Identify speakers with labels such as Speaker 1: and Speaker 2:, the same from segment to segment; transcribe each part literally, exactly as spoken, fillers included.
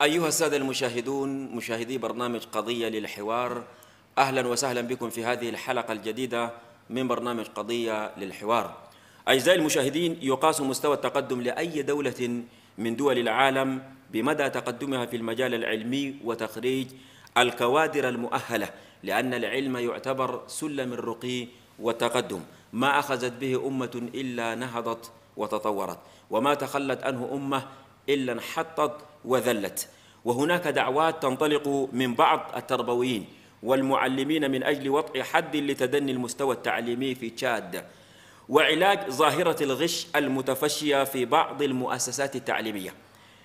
Speaker 1: أيها السادة المشاهدون، مشاهدي برنامج قضية للحوار، أهلا وسهلا بكم في هذه الحلقة الجديدة من برنامج قضية للحوار. أعزائي المشاهدين، يقاس مستوى التقدم لأي دولة من دول العالم بمدى تقدمها في المجال العلمي وتخريج الكوادر المؤهلة، لأن العلم يعتبر سلم الرقي والتقدم. ما أخذت به أمة إلا نهضت وتطورت، وما تخلت عنه أمة إلا انحطت وذلت. وهناك دعوات تنطلق من بعض التربويين والمعلمين من أجل وضع حد لتدني المستوى التعليمي في تشاد، وعلاج ظاهرة الغش المتفشية في بعض المؤسسات التعليمية.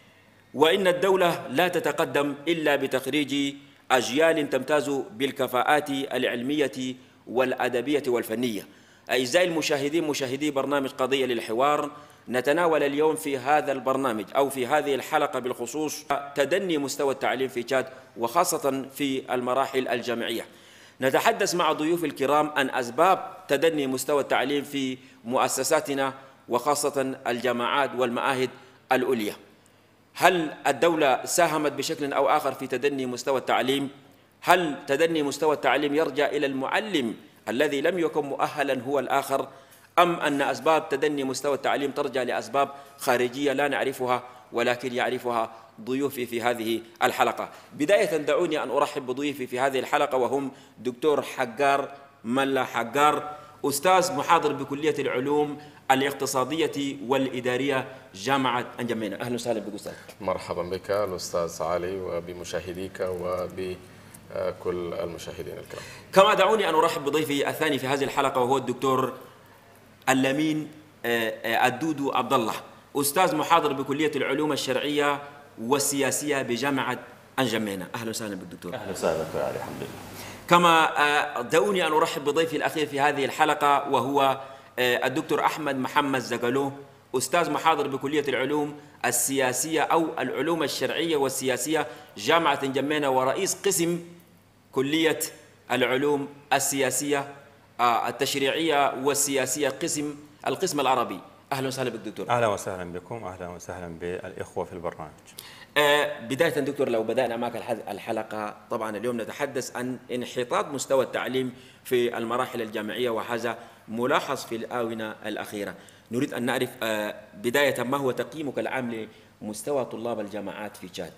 Speaker 1: وإن الدولة لا تتقدم إلا بتخريج أجيال تمتاز بالكفاءات العلمية والأدبية والفنية. أعزائي المشاهدين، مشاهدي برنامج قضية للحوار، نتناول اليوم في هذا البرنامج أو في هذه الحلقة بالخصوص تدني مستوى التعليم في تشاد، وخاصة في المراحل الجامعية. نتحدث مع ضيوف الكرام عن أسباب تدني مستوى التعليم في مؤسساتنا، وخاصة الجامعات والمعاهد العليا. هل الدولة ساهمت بشكل أو آخر في تدني مستوى التعليم؟ هل تدني مستوى التعليم يرجع إلى المعلم الذي لم يكن مؤهلا هو الآخر، أم أن أسباب تدني مستوى التعليم ترجع لأسباب خارجية لا نعرفها ولكن يعرفها ضيوفي في هذه الحلقة؟ بداية دعوني أن أرحب بضيوفي في هذه الحلقة، وهم دكتور حجار ملا حجار، أستاذ محاضر بكلية العلوم الاقتصادية والإدارية جامعة أنجمينا. أهلا وسهلا بك أستاذ.
Speaker 2: مرحبا بك الأستاذ علي وبمشاهديك وبكل المشاهدين الكرام.
Speaker 1: كما دعوني أن أرحب بضيفي الثاني في هذه الحلقة، وهو الدكتور اللمين الدودو عبد الله، أستاذ محاضر بكلية العلوم الشرعية والسياسية بجامعة أنجمينا. أهلا وسهلا بك دكتور.
Speaker 3: أهلا وسهلا بك علي. الحمد لله.
Speaker 1: كما دعوني أن أرحب بضيفي الأخير في هذه الحلقة، وهو الدكتور أحمد محمد زغلو، أستاذ محاضر بكلية العلوم السياسية أو العلوم الشرعية والسياسية جامعة أنجمينا، ورئيس قسم كلية العلوم السياسية التشريعية والسياسية قسم القسم العربي. أهلا وسهلا بك دكتور.
Speaker 3: أهلا وسهلا بكم، أهلا وسهلا بالإخوة في البرنامج.
Speaker 1: بداية دكتور، لو بدأنا معك الحلقة، طبعا اليوم نتحدث عن انحطاط مستوى التعليم في المراحل الجامعية، وهذا ملاحظ في الآونة الأخيرة. نريد أن نعرف بداية ما هو تقييمك العام لمستوى طلاب الجامعات في تشاد؟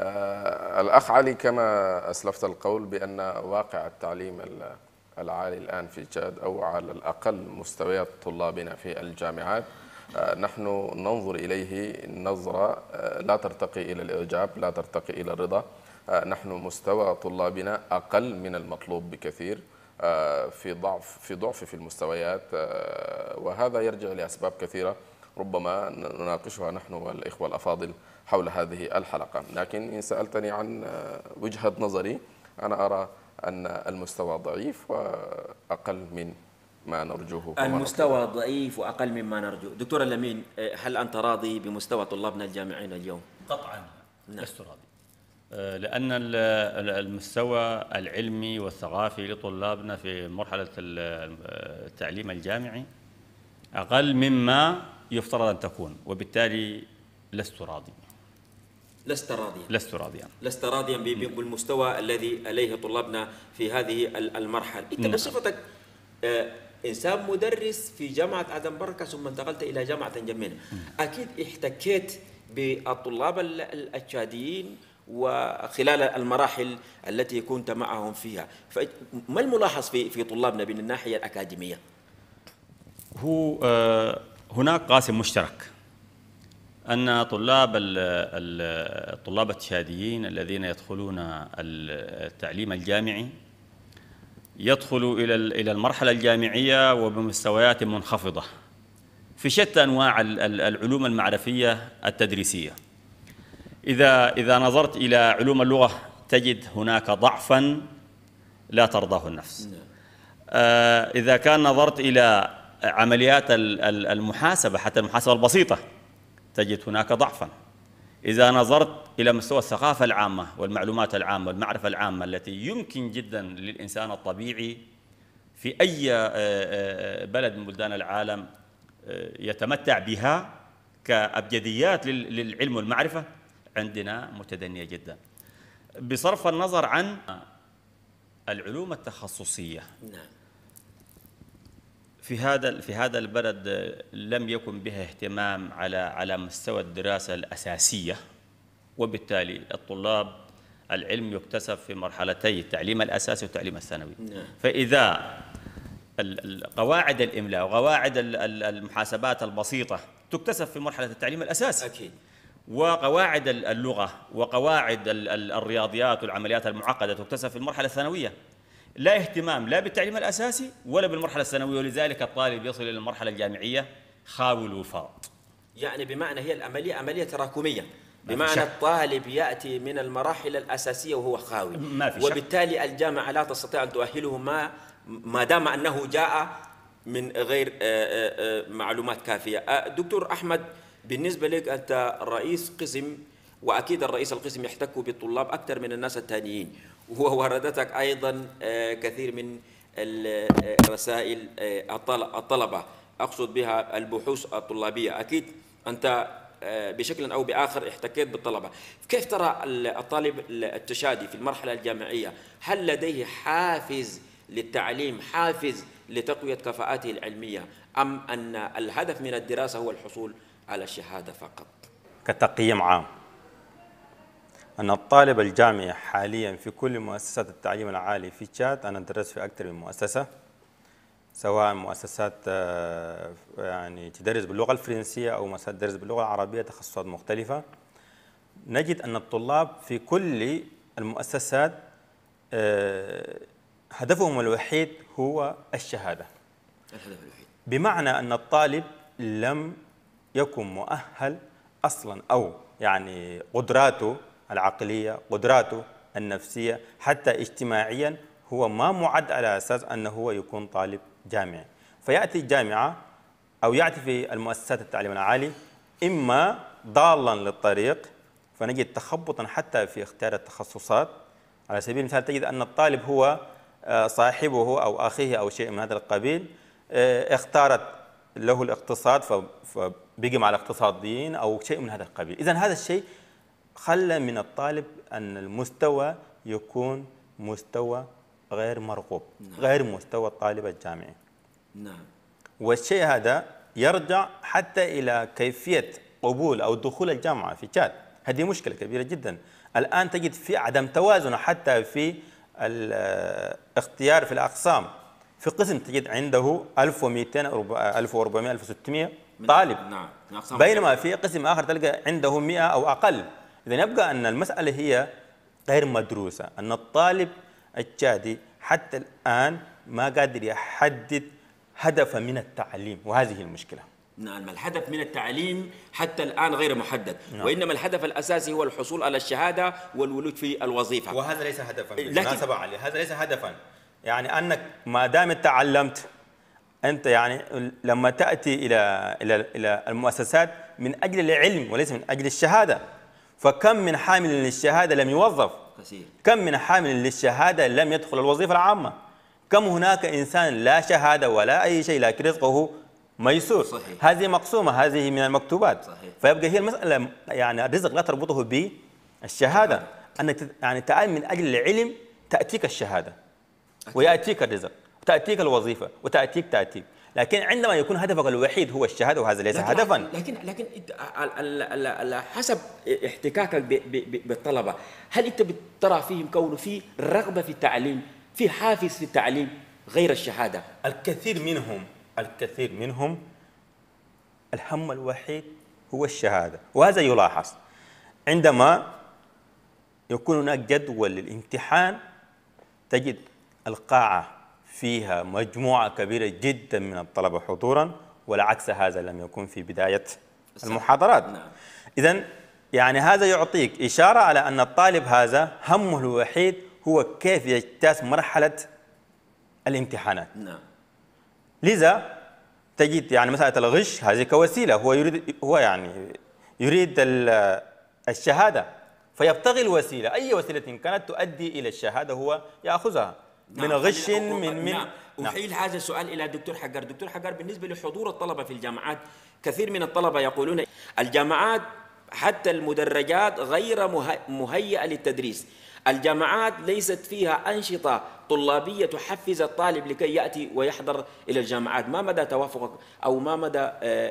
Speaker 2: آه الأخ علي، كما أسلفت القول بأن واقع التعليم العالي الآن في تشاد، أو على الأقل مستويات طلابنا في الجامعات، آه نحن ننظر إليه نظرة آه لا ترتقي إلى الإعجاب، لا ترتقي إلى الرضا. آه نحن مستوى طلابنا أقل من المطلوب بكثير، آه في ضعف في ضعف في المستويات، آه وهذا يرجع لأسباب كثيرة ربما نناقشها نحن والإخوة الأفاضل حول هذه الحلقة. لكن إن سألتني عن وجهة نظري، أنا أرى أن المستوى ضعيف وأقل من ما نرجوه.
Speaker 1: المستوى ضعيف وأقل مما نرجو. دكتور اللمين، هل أنت راضي بمستوى طلابنا الجامعيين اليوم؟
Speaker 4: قطعا لست راضي، لأن المستوى العلمي والثقافي لطلابنا في مرحلة التعليم الجامعي أقل مما يفترض أن تكون، وبالتالي لست راضي.
Speaker 1: لست راضيا؟
Speaker 4: لست راضيا
Speaker 1: لست راضيا بالمستوى الذي عليه طلابنا في هذه المرحلة. أنت بصفتك إنسان مدرس في جامعة أدنبرغ ثم انتقلت إلى جامعة أنجمينا، أكيد احتكيت بالطلاب التشاديين وخلال المراحل التي كنت معهم فيها، فما الملاحظ في في طلابنا من الناحية الأكاديمية؟
Speaker 4: هو هناك قاسم مشترك، أن طلاب الطلاب التشاديين الذين يدخلون التعليم الجامعي يدخلوا إلى إلى المرحلة الجامعية وبمستويات منخفضة في شتى أنواع العلوم المعرفية التدريسية. إذا إذا نظرت إلى علوم اللغة تجد هناك ضعفا لا ترضاه النفس. إذا كان نظرت إلى عمليات المحاسبة، حتى المحاسبة البسيطة، تجد هناك ضعفا. إذا نظرت إلى مستوى الثقافة العامة والمعلومات العامة والمعرفة العامة التي يمكن جدا للإنسان الطبيعي في أي بلد من بلدان العالم يتمتع بها كأبجديات للعلم والمعرفة، عندنا متدنية جدا. بصرف النظر عن العلوم التخصصية،
Speaker 1: نعم.
Speaker 4: في هذا في هذا البلد لم يكن بها اهتمام على على مستوى الدراسة الأساسية، وبالتالي الطلاب العلم يكتسب في مرحلتي التعليم الأساسي والتعليم الثانوي.
Speaker 1: نعم.
Speaker 4: فإذا قواعد الإملاء وقواعد المحاسبات البسيطة تكتسب في مرحلة التعليم الأساسي،
Speaker 1: أكيد،
Speaker 4: وقواعد اللغة وقواعد الرياضيات والعمليات المعقدة تكتسب في المرحلة الثانوية، لا اهتمام لا بالتعليم الأساسي ولا بالمرحلة الثانوية، ولذلك الطالب يصل إلى المرحلة الجامعية خاوي الوفاض.
Speaker 1: يعني بمعنى هي العملية عملية تراكمية، بمعنى الطالب يأتي من المراحل الأساسية وهو خاوي،
Speaker 4: ما في شك.
Speaker 1: وبالتالي الجامعة لا تستطيع أن تؤهله ما ما دام أنه جاء من غير معلومات كافية. دكتور أحمد، بالنسبة لك أنت رئيس قسم، وأكيد الرئيس القسم يحتك بالطلاب أكثر من الناس الثانيين، ووردتك أيضا كثير من الرسائل الطلبة، أقصد بها البحوث الطلابية، أكيد أنت بشكل أو بآخر احتكيت بالطلبة. كيف ترى الطالب التشادي في المرحلة الجامعية؟ هل لديه حافز للتعليم، حافز لتقوية كفاءاته العلمية، أم أن الهدف من الدراسة هو الحصول على الشهادة فقط؟
Speaker 3: كتقييم عام، أن الطالب الجامعي حاليا في كل مؤسسات التعليم العالي في تشاد، أنا درست في أكثر من مؤسسة، سواء مؤسسات يعني تدرس باللغة الفرنسية أو مؤسسات تدرس باللغة العربية، تخصصات مختلفة، نجد أن الطلاب في كل المؤسسات هدفهم الوحيد هو الشهادة.
Speaker 1: الهدف الوحيد،
Speaker 3: بمعنى أن الطالب لم يكن مؤهل أصلا، أو يعني قدراته العقلية، قدراته النفسية، حتى اجتماعيا هو ما معد على أساس أنه هو يكون طالب جامعي. فيأتي الجامعة أو يأتي في المؤسسات التعليم العالي إما ضالا للطريق، فنجد تخبطا حتى في اختيار التخصصات. على سبيل المثال تجد أن الطالب هو صاحبه أو أخيه أو شيء من هذا القبيل اختارت له الاقتصاد فبقي مع الاقتصاديين أو شيء من هذا القبيل. إذن هذا الشيء خلى من الطالب أن المستوى يكون مستوى غير مرغوب،
Speaker 1: نعم.
Speaker 3: غير مستوى الطالب الجامعي.
Speaker 1: نعم.
Speaker 3: والشيء هذا يرجع حتى إلى كيفية قبول أو دخول الجامعة في تشاد. هذه مشكلة كبيرة جدا. الآن تجد في عدم توازن حتى في الاختيار في الأقسام. في قسم تجد عنده ألف ومئتين ألف وأربعمئة ألف وستمئة طالب،
Speaker 1: نعم.
Speaker 3: بينما في قسم آخر تلقى عنده مئة أو أقل. إذن يبقى أن المسألة هي غير مدروسة، أن الطالب التشادي حتى الآن ما قادر يحدد هدفه من التعليم، وهذه المشكلة.
Speaker 1: نعم، الهدف من التعليم حتى الآن غير محدد،
Speaker 3: نعم.
Speaker 1: وإنما الهدف الأساسي هو الحصول على الشهادة والولوج في الوظيفة،
Speaker 3: وهذا ليس هدفا
Speaker 1: لكن
Speaker 3: عليه. هذا ليس هدفا، يعني أنك ما دام تعلمت أنت، يعني لما تأتي إلى إلى إلى المؤسسات من أجل العلم وليس من أجل الشهادة، فكم من حامل للشهادة لم يوظف،
Speaker 1: كثير.
Speaker 3: كم من حامل للشهادة لم يدخل الوظيفة العامة، كم هناك إنسان لا شهادة ولا أي شيء لكن رزقه ميسور.
Speaker 1: صحيح.
Speaker 3: هذه مقسومة، هذه من المكتوبات.
Speaker 1: صحيح.
Speaker 3: فيبقى هي المسألة، يعني الرزق لا تربطه بالشهادة، أنك يعني تعال من أجل العلم تأتيك الشهادة ويأتيك الرزق وتأتيك الوظيفة وتأتيك تأتيك، لكن عندما يكون هدفك الوحيد هو الشهادة وهذا ليس
Speaker 1: لكن
Speaker 3: هدفا.
Speaker 1: لكن لكن على حسب احتكاكك بالطلبة، هل أنت بترى فيهم كونه في رغبة في التعليم، في حافز في التعليم غير الشهادة؟
Speaker 3: الكثير منهم الكثير منهم الهم الوحيد هو الشهادة، وهذا يلاحظ عندما يكون هناك جدول للامتحان، تجد القاعة فيها مجموعة كبيرة جدا من الطلبة حضورا، والعكس هذا لم يكن في بداية المحاضرات.
Speaker 1: نعم.
Speaker 3: إذن يعني هذا يعطيك إشارة على أن الطالب هذا همه الوحيد هو كيف يجتاز مرحلة الامتحانات.
Speaker 1: نعم.
Speaker 3: لذا تجد يعني مسألة الغش هذه كوسيلة، هو يريد هو يعني يريد الشهادة، فيبتغي الوسيلة، أي وسيلة كانت تؤدي إلى الشهادة هو يأخذها.
Speaker 1: نعم.
Speaker 3: من غش من من
Speaker 1: نعم. أحيل هذا السؤال إلى الدكتور حجار. دكتور حجار، بالنسبة لحضور الطلبة في الجامعات، كثير من الطلبة يقولون الجامعات حتى المدرجات غير مهيئة للتدريس. الجامعات ليست فيها أنشطة طلابية تحفز الطالب لكي يأتي ويحضر إلى الجامعات. ما مدى توافقك أو ما مدى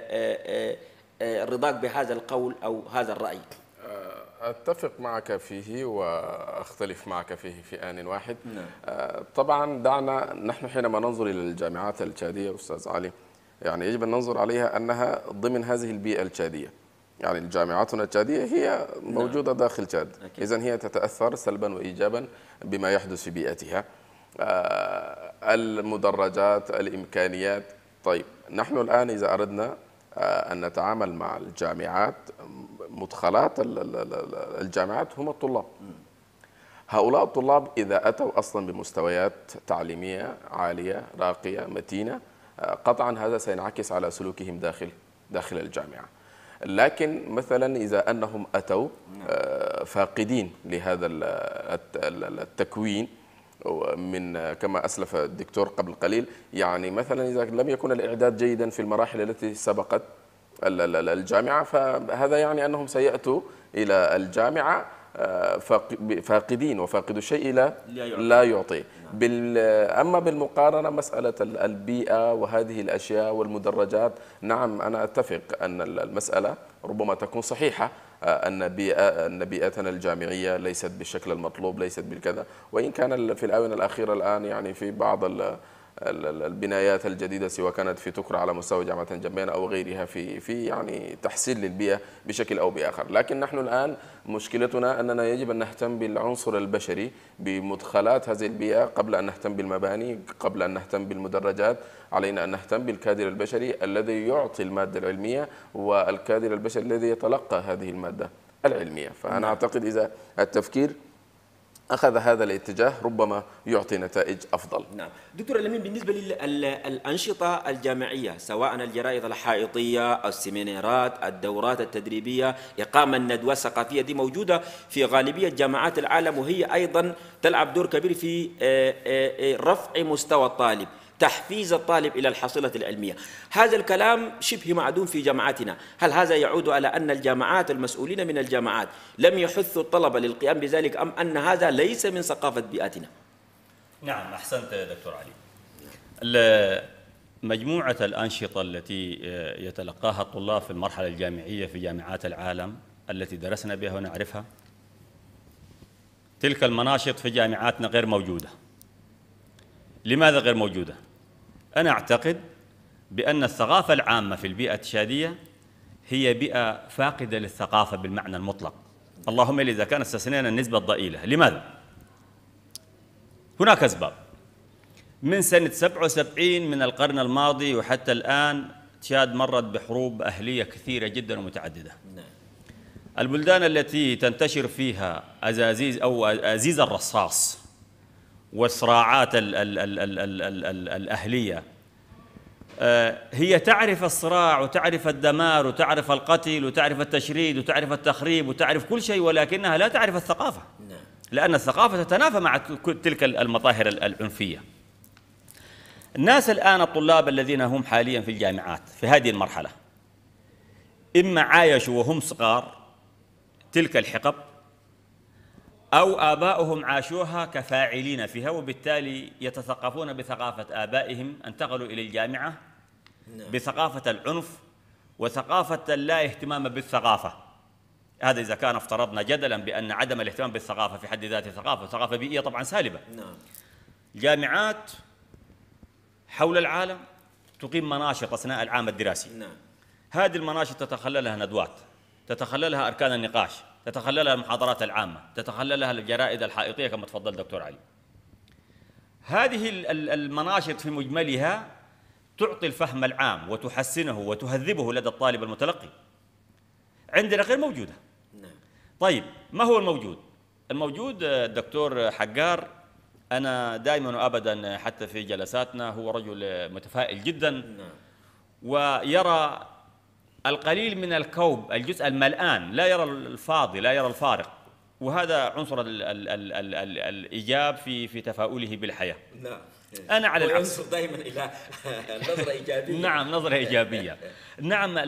Speaker 1: رضاك بهذا القول أو هذا الرأي؟
Speaker 2: أتفق معك فيه وأختلف معك فيه في آن واحد. نعم. طبعا دعنا نحن حينما ننظر إلى الجامعات التشادية أستاذ علي، يعني يجب أن ننظر عليها أنها ضمن هذه البيئة التشادية. يعني الجامعاتنا التشادية هي موجودة داخل تشاد، إذن هي تتأثر سلبا وإيجابا بما يحدث في بيئتها. المدرجات، الإمكانيات. طيب نحن الآن إذا أردنا أن نتعامل مع الجامعات، مدخلات الجامعات هم الطلاب. هؤلاء الطلاب إذا أتوا أصلا بمستويات تعليمية عالية راقية متينة، قطعا هذا سينعكس على سلوكهم داخل داخل الجامعة. لكن مثلا إذا أنهم أتوا فاقدين لهذا التكوين من كما أسلف الدكتور قبل قليل، يعني مثلا إذا لم يكن الإعداد جيدا في المراحل التي سبقت الجامعة، فهذا يعني أنهم سيأتوا إلى الجامعة فاقدين، وفاقد الشيء لا لا يعطي. أما بالمقارنة مسألة البيئة وهذه الأشياء والمدرجات، نعم أنا أتفق أن المسألة ربما تكون صحيحة، أن بيئة أن بيئتنا الجامعية ليست بالشكل المطلوب، ليست بالكذا، وإن كان في الآونة الأخيرة الآن يعني في بعض البنايات الجديدة سواء كانت في تكرى على مستوى جامعة جنبين أو غيرها في في يعني تحسين للبيئة بشكل أو بآخر. لكن نحن الآن مشكلتنا أننا يجب أن نهتم بالعنصر البشري بمدخلات هذه البيئة قبل أن نهتم بالمباني، قبل أن نهتم بالمدرجات. علينا أن نهتم بالكادر البشري الذي يعطي المادة العلمية والكادر البشري الذي يتلقى هذه المادة العلمية. فأنا أعتقد إذا التفكير أخذ هذا الاتجاه ربما يعطي نتائج أفضل.
Speaker 1: نعم دكتور الأمين، بالنسبة للأنشطة الجامعية سواء الجرائد الحائطية، السيمينارات، الدورات التدريبية، إقامة الندوات الثقافية، دي موجودة في غالبية جامعات العالم، وهي أيضا تلعب دور كبير في رفع مستوى الطالب، تحفيز الطالب إلى الحصيلة العلمية. هذا الكلام شبه معدوم في جامعاتنا. هل هذا يعود على أن الجامعات المسؤولين من الجامعات لم يحثوا الطلبة للقيام بذلك، أم أن هذا ليس من ثقافة بيئتنا؟
Speaker 4: نعم أحسنت دكتور علي. مجموعة الأنشطة التي يتلقاها الطلاب في المرحلة الجامعية في جامعات العالم التي درسنا بها ونعرفها، تلك المناشط في جامعاتنا غير موجودة. لماذا غير موجودة؟ أنا أعتقد بأن الثقافة العامة في البيئة التشادية هي بيئة فاقدة للثقافة بالمعنى المطلق، اللهم إلا إذا كان استثنينا النسبة الضئيلة. لماذا؟ هناك أسباب. من سنة سبعة وسبعين من القرن الماضي وحتى الآن تشاد مرت بحروب أهلية كثيرة جدا ومتعددة. البلدان التي تنتشر فيها أزازيز أو أزيز الرصاص والصراعات ال ال ال ال ال ال ال الأهلية هي تعرف الصراع وتعرف الدمار وتعرف القتل وتعرف التشريد وتعرف التخريب وتعرف كل شيء، ولكنها لا تعرف الثقافة، لأن الثقافة تتنافى مع تلك المظاهر العنفية. الناس الآن الطلاب الذين هم حاليا في الجامعات في هذه المرحلة إما عايشوا وهم صغار تلك الحقب، أو آباؤهم عاشوها كفاعلين فيها، وبالتالي يتثقفون بثقافة آبائهم، انتقلوا إلى الجامعة بثقافة العنف وثقافة اللا اهتمام بالثقافة. هذا إذا كان افترضنا جدلا بأن عدم الاهتمام بالثقافة في حد ذاته ثقافة، ثقافة بيئية طبعا سالبة. الجامعات حول العالم تقيم مناشط أثناء العام الدراسي. هذه المناشط تتخللها ندوات، تتخللها أركان النقاش، تتخللها المحاضرات العامة، تتخللها الجرائد الحائطية كما تفضل دكتور علي. هذه المناشط في مجملها تعطي الفهم العام وتحسنه وتهذبه لدى الطالب المتلقي. عندنا غير موجودة. طيب ما هو الموجود؟ الموجود الدكتور حجار أنا دائما وأبدا حتى في جلساتنا هو رجل متفائل جدا ويرى القليل من الكوب، الجزء الملآن، لا يرى الفاضي، لا يرى الفارغ، وهذا عنصر ال ال ال ال ال الإيجاب في في تفاؤله بالحياة. نعم. أنا على العكس
Speaker 1: دائما إلى نظرة إيجابية.
Speaker 4: نعم نظرة إيجابية. نعم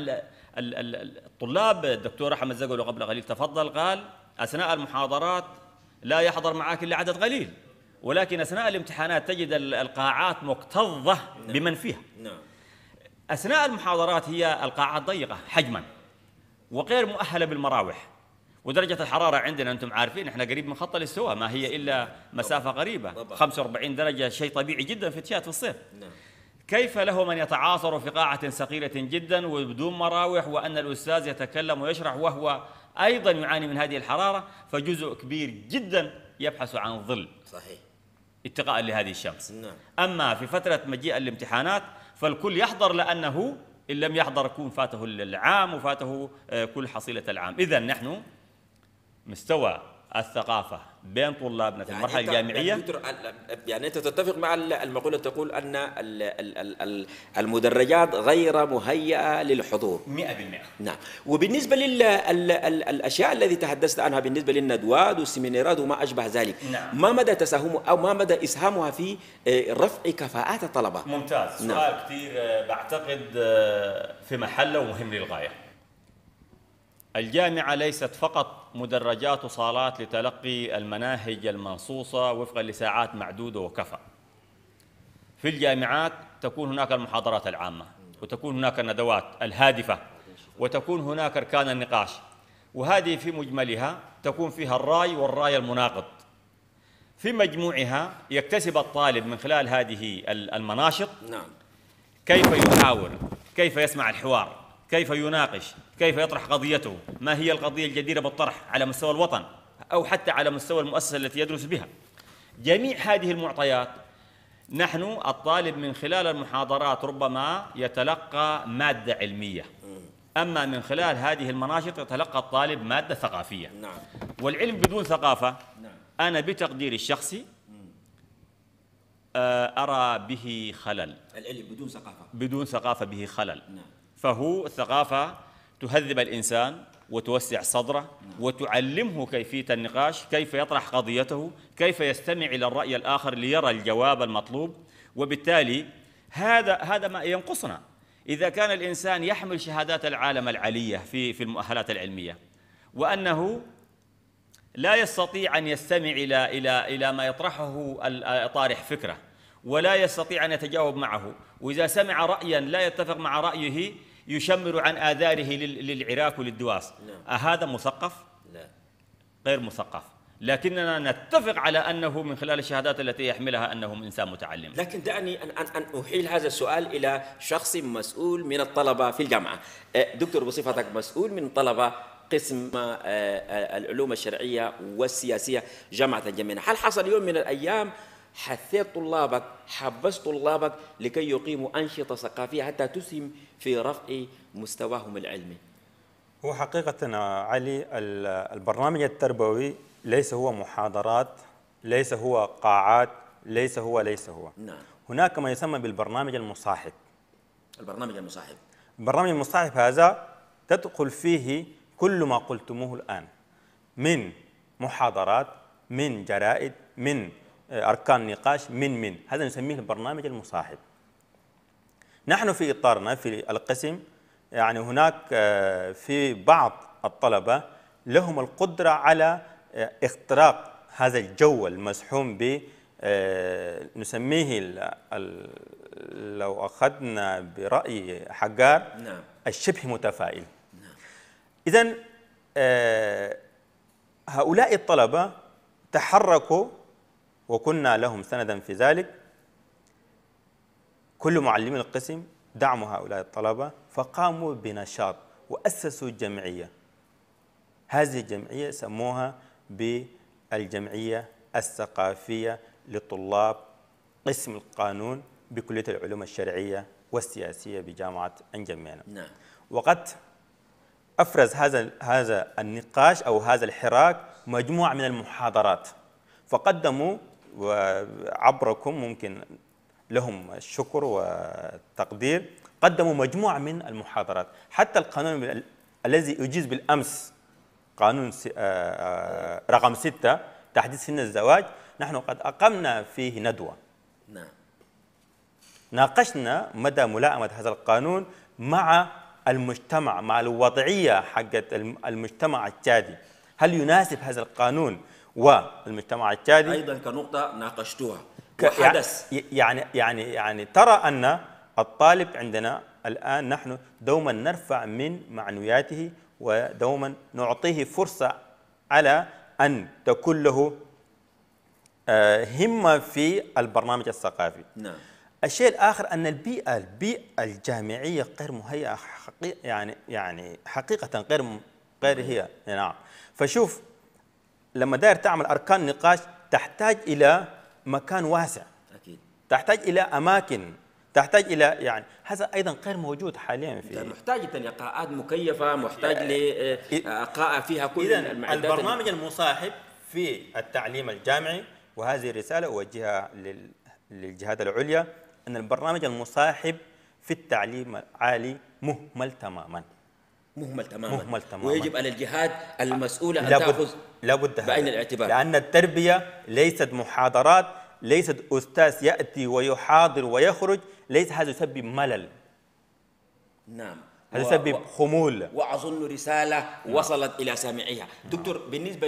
Speaker 4: الطلاب، الدكتور أحمد زغلو قبل قليل تفضل قال أثناء المحاضرات لا يحضر معك إلا عدد قليل، ولكن أثناء الامتحانات تجد القاعات مكتظة بمن فيها. أثناء المحاضرات هي القاعات ضيقة حجما وغير مؤهلة بالمراوح، ودرجة الحرارة عندنا أنتم عارفين إحنا قريب من خط الاستواء، ما هي إلا مسافة قريبة، خمسة وأربعين درجة شيء طبيعي جدا في تشاد في الصيف. كيف له من يتعاصر في قاعة صغيرة جدا وبدون مراوح، وأن الأستاذ يتكلم ويشرح وهو أيضا يعاني من هذه الحرارة، فجزء كبير جدا يبحث عن ظل
Speaker 1: صحيح
Speaker 4: اتقاء لهذه الشمس.
Speaker 1: نعم.
Speaker 4: أما في فترة مجيء الامتحانات فالكل يحضر، لأنه إن لم يحضر يكون فاته العام وفاته كل حصيلة العام. إذن نحن مستوى الثقافة بين طلابنا في المرحلة الجامعية،
Speaker 1: يعني أنت تتفق مع المقولة تقول أن المدرجات غير مهيئة للحضور
Speaker 4: مئة بالمئة.
Speaker 1: نعم. وبالنسبة للأشياء التي تحدثت عنها بالنسبة للندوات والسيمينارات وما أشبه ذلك،
Speaker 4: نعم.
Speaker 1: ما مدى تساهمه أو ما مدى إسهامها في رفع كفاءات الطلبة؟
Speaker 4: ممتاز.
Speaker 1: نعم.
Speaker 4: سؤال كثير بعتقد في محله ومهم للغاية. الجامعة ليست فقط مدرجات وصالات لتلقي المناهج المنصوصة وفقا لساعات معدودة وكفى. في الجامعات تكون هناك المحاضرات العامة، وتكون هناك الندوات الهادفة، وتكون هناك أركان النقاش، وهذه في مجملها تكون فيها الرأي والرأي المناقض. في مجموعها يكتسب الطالب من خلال هذه المناشط
Speaker 1: نعم.
Speaker 4: كيف يحاور، كيف يسمع الحوار، كيف يناقش، كيف يطرح قضيته، ما هي القضية الجديرة بالطرح على مستوى الوطن أو حتى على مستوى المؤسسة التي يدرس بها. جميع هذه المعطيات نحن الطالب من خلال المحاضرات ربما يتلقى مادة علمية، أما من خلال هذه المناشط يتلقى الطالب مادة ثقافية.
Speaker 1: نعم.
Speaker 4: والعلم بدون ثقافة
Speaker 1: نعم.
Speaker 4: أنا بتقديري الشخصي أرى به خلل.
Speaker 1: العلم بدون ثقافة
Speaker 4: بدون ثقافة به خلل.
Speaker 1: نعم.
Speaker 4: فهو الثقافة تهذب الإنسان وتوسع صدره وتعلمه كيفية النقاش، كيف يطرح قضيته، كيف يستمع إلى الرأي الآخر ليرى الجواب المطلوب. وبالتالي هذا هذا ما ينقصنا. إذا كان الإنسان يحمل شهادات العالم العالية في في المؤهلات العلمية، وأنه لا يستطيع أن يستمع إلى إلى إلى ما يطرحه طارح فكرة، ولا يستطيع أن يتجاوب معه، وإذا سمع رأيا لا يتفق مع رأيه يشمر عن آذاره للعراك وللدواس.
Speaker 1: نعم.
Speaker 4: أهذا مثقف؟
Speaker 1: لا،
Speaker 4: غير مثقف. لكننا نتفق على أنه من خلال الشهادات التي يحملها أنه إنسان متعلم.
Speaker 1: لكن دعني أن أن أحيل هذا السؤال إلى شخص مسؤول من الطلبة في الجامعة. دكتور، بصفتك مسؤول من طلبة قسم العلوم الشرعية والسياسية جامعة الجمينة، هل حصل يوم من الأيام حثيت طلابك، حبست طلابك لكي يقيموا أنشطة ثقافية حتى تسهم في رفع مستواهم العلمي؟
Speaker 3: هو حقيقة علي البرنامج التربوي ليس هو محاضرات، ليس هو قاعات، ليس هو ليس هو
Speaker 1: نعم.
Speaker 3: هناك ما يسمى بالبرنامج المصاحب.
Speaker 1: البرنامج المصاحب
Speaker 3: البرنامج المصاحب هذا تدخل فيه كل ما قلتموه الآن من محاضرات، من جرائد، من أركان نقاش، من من هذا نسميه البرنامج المصاحب. نحن في إطارنا في القسم يعني هناك في بعض الطلبة لهم القدرة على اختراق هذا الجو المزحوم ب نسميه لو أخذنا برأي حجار
Speaker 1: نعم.
Speaker 3: الشبه متفائل.
Speaker 1: نعم.
Speaker 3: إذن هؤلاء الطلبة تحركوا وكنا لهم سندا في ذلك. كل معلمي القسم دعموا هؤلاء الطلبة فقاموا بنشاط وأسسوا جمعية. هذه الجمعية سموها بالجمعية الثقافية لطلاب قسم القانون بكلية العلوم الشرعية والسياسية بجامعة الجمينة.
Speaker 1: نعم.
Speaker 3: وقد أفرز هذا هذا النقاش أو هذا الحراك مجموعة من المحاضرات، فقدموا وعبركم ممكن لهم الشكر والتقدير، قدموا مجموعة من المحاضرات. حتى القانون الذي أجيز بالأمس قانون رقم ستة تحديث سن الزواج، نحن قد أقمنا فيه ندوة.
Speaker 1: نعم.
Speaker 3: ناقشنا مدى ملائمة هذا القانون مع المجتمع، مع الوضعية حقت المجتمع التشادي، هل يناسب هذا القانون والمجتمع التشادي؟
Speaker 1: أيضا كنقطة ناقشتوها
Speaker 3: ك-
Speaker 1: وحدث.
Speaker 3: يعني يعني يعني ترى أن الطالب عندنا الآن نحن دوما نرفع من معنوياته ودوما نعطيه فرصة على أن تكون له آه، همة في البرنامج الثقافي.
Speaker 1: نعم.
Speaker 3: الشيء الآخر أن البيئة البيئة الجامعية غير مهيئة حقيقة، يعني يعني حقيقة غير م- غير هي. نعم. فشوف لما داير تعمل أركان نقاش تحتاج إلى مكان واسع،
Speaker 1: أكيد.
Speaker 3: تحتاج إلى أماكن، تحتاج إلى يعني هذا أيضا غير موجود حاليا في.
Speaker 1: محتاج لقاءات مكيفة، محتاج لقاء فيها كل
Speaker 3: إذن
Speaker 1: المعدات.
Speaker 3: البرنامج المصاحب في التعليم الجامعي، وهذه رسالة أوجهها لل- للجهات العليا، أن البرنامج المصاحب في التعليم العالي مهمل تماما.
Speaker 1: مهمل تماما.
Speaker 3: مهمل تماما.
Speaker 1: ويجب على الجهات المسؤولة أن
Speaker 3: لابد
Speaker 1: تأخذ
Speaker 3: لابد
Speaker 1: بعين
Speaker 3: هذا.
Speaker 1: الاعتبار.
Speaker 3: لأن التربية ليست محاضرات، ليست أستاذ يأتي ويحاضر ويخرج، ليس هذا يسبب ملل،
Speaker 1: نعم.
Speaker 3: هذا
Speaker 1: و-
Speaker 3: يسبب
Speaker 1: و-
Speaker 3: خمول.
Speaker 1: وأظن رسالة وصلت إلى سامعيها. دكتور، بالنسبة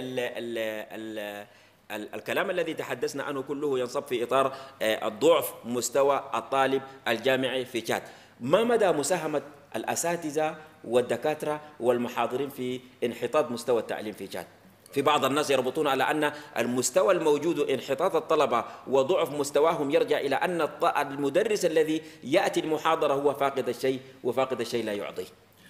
Speaker 1: للكلام الذي تحدثنا عنه كله ينصب في إطار آه، الضعف مستوى الطالب الجامعي في تشاد. ما مدى مساهمة الأساتذة والدكاترة والمحاضرين في انحطاط مستوى التعليم في تشاد؟ في بعض الناس يربطون على أن المستوى الموجود، انحطاط الطلبة وضعف مستواهم، يرجع إلى أن الط- المدرس الذي يأتي المحاضرة هو فاقد الشيء، وفاقد الشيء لا يعطيه.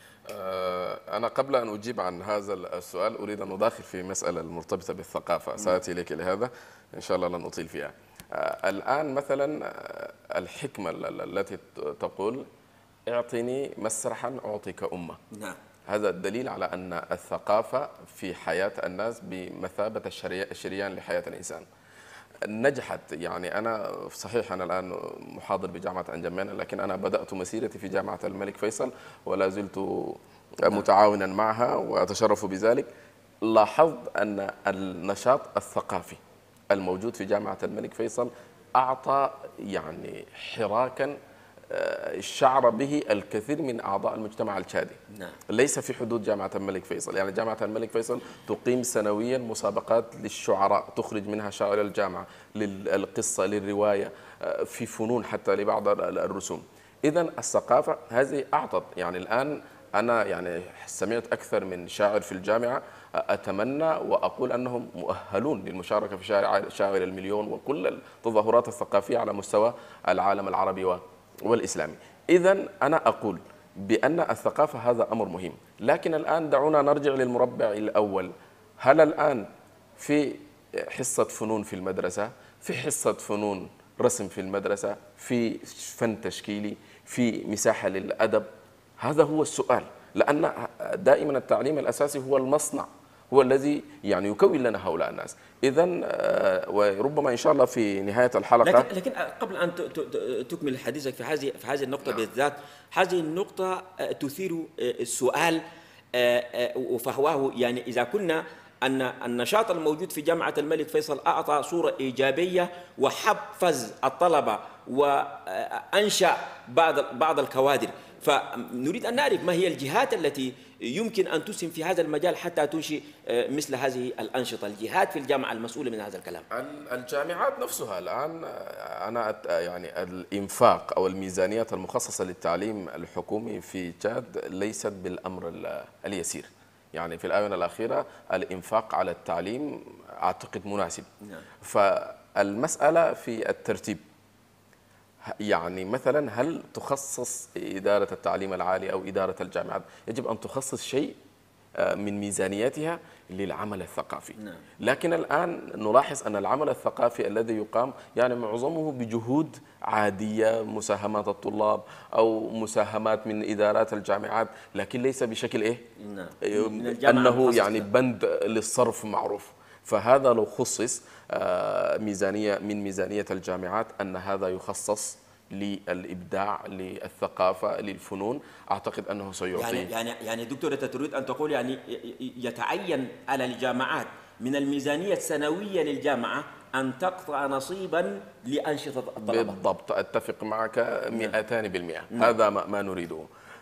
Speaker 2: آه، أنا قبل أن أجيب عن هذا السؤال أريد أن أداخل في مسألة المرتبطة بالثقافة، سآتي إليك لهذا إن شاء الله، لن أطيل فيها. آه، الآن مثلا آه، الحكمة ال- ال- التي ت- تقول اعطني مسرحا أعطيك أمة.
Speaker 1: نعم.
Speaker 2: هذا الدليل على أن الثقافة في حياة الناس بمثابة الشري- الشريان لحياة الإنسان. نجحت، يعني أنا صحيح أنا الآن محاضر بجامعة عين جمينة، لكن أنا بدأت مسيرتي في جامعة الملك فيصل ولا زلت متعاونا معها وأتشرف بذلك. لاحظت أن النشاط الثقافي الموجود في جامعة الملك فيصل أعطى يعني حراكا آه، شعر به الكثير من أعضاء المجتمع التشادي.
Speaker 1: نعم.
Speaker 2: ليس في حدود جامعة الملك فيصل، يعني جامعة الملك فيصل تقيم سنويا مسابقات للشعراء، تخرج منها شاعر الجامعة، للقصة، للرواية، آه، في فنون حتى لبعض ال- الرسوم. إذا الثقافة هذه أعطت، يعني الآن أنا يعني سمعت أكثر من شاعر في الجامعة، أتمنى وأقول أنهم مؤهلون للمشاركة في شاعر شاعر المليون وكل التظاهرات الثقافية على مستوى العالم العربي و- والإسلامي. إذا أنا أقول بأن الثقافة هذا أمر مهم، لكن الآن دعونا نرجع للمربع الأول. هل الآن في حصة فنون في المدرسة، في حصة فنون رسم في المدرسة، في فن تشكيلي، في مساحة للأدب؟ هذا هو السؤال، لأن دائما التعليم الأساسي هو المصنع، هو الذي يعني يكون لنا هؤلاء الناس. إذن آه، وربما إن شاء الله في نهاية الحلقة.
Speaker 1: لكن لكن قبل ان ت- ت- تكمل حديثك في هذه في هذه النقطه بالذات، هذه النقطه آه، تثير آه، السؤال، آه، آه، وفهواه يعني اذا كنا ان النشاط الموجود في جامعه الملك فيصل اعطى صوره ايجابيه وحفز الطلبه وانشا بعض بعض الكوادر، فنريد ان نعرف ما هي الجهات التي يمكن ان تسهم في هذا المجال حتى تنشئ آه، مثل هذه الانشطه، الجهات في الجامعه المسؤوله من هذا الكلام.
Speaker 2: الجامعات نفسها الآن، أنا أت- يعني الإنفاق أو الميزانيات المخصصة للتعليم الحكومي في تشاد ليست بالأمر ال- اليسير. يعني في الآونة الأخيرة الإنفاق على التعليم أعتقد مناسب.
Speaker 1: نعم.
Speaker 2: فالمسألة في الترتيب، يعني مثلا هل تخصص إدارة التعليم العالي أو إدارة الجامعات، يجب أن تخصص شيء آه، من ميزانيتها للعمل الثقافي.
Speaker 1: نعم.
Speaker 2: لكن الآن نلاحظ أن العمل الثقافي الذي يقام يعني معظمه بجهود عادية، مساهمات الطلاب أو مساهمات من إدارات الجامعات، لكن ليس بشكل إيه؟
Speaker 1: نعم.
Speaker 2: آه،
Speaker 1: من الجامعة
Speaker 2: أنه
Speaker 1: المخصص
Speaker 2: يعني
Speaker 1: له.
Speaker 2: بند للصرف معروف. فهذا لو خصص آه، ميزانية من ميزانية الجامعات أن هذا يخصص للإبداع، للثقافة، للفنون، أعتقد أنه سيعطي.
Speaker 1: يعني يعني يعني دكتور، انت تريد ان تقول يعني ي- ي- يتعين على الجامعات من الميزانيه السنويه للجامعه ان تقطع نصيبا لانشطه الطلبه.
Speaker 2: بالضبط، أتفق معك مئتان بالمئة. هذا ما ما نريده.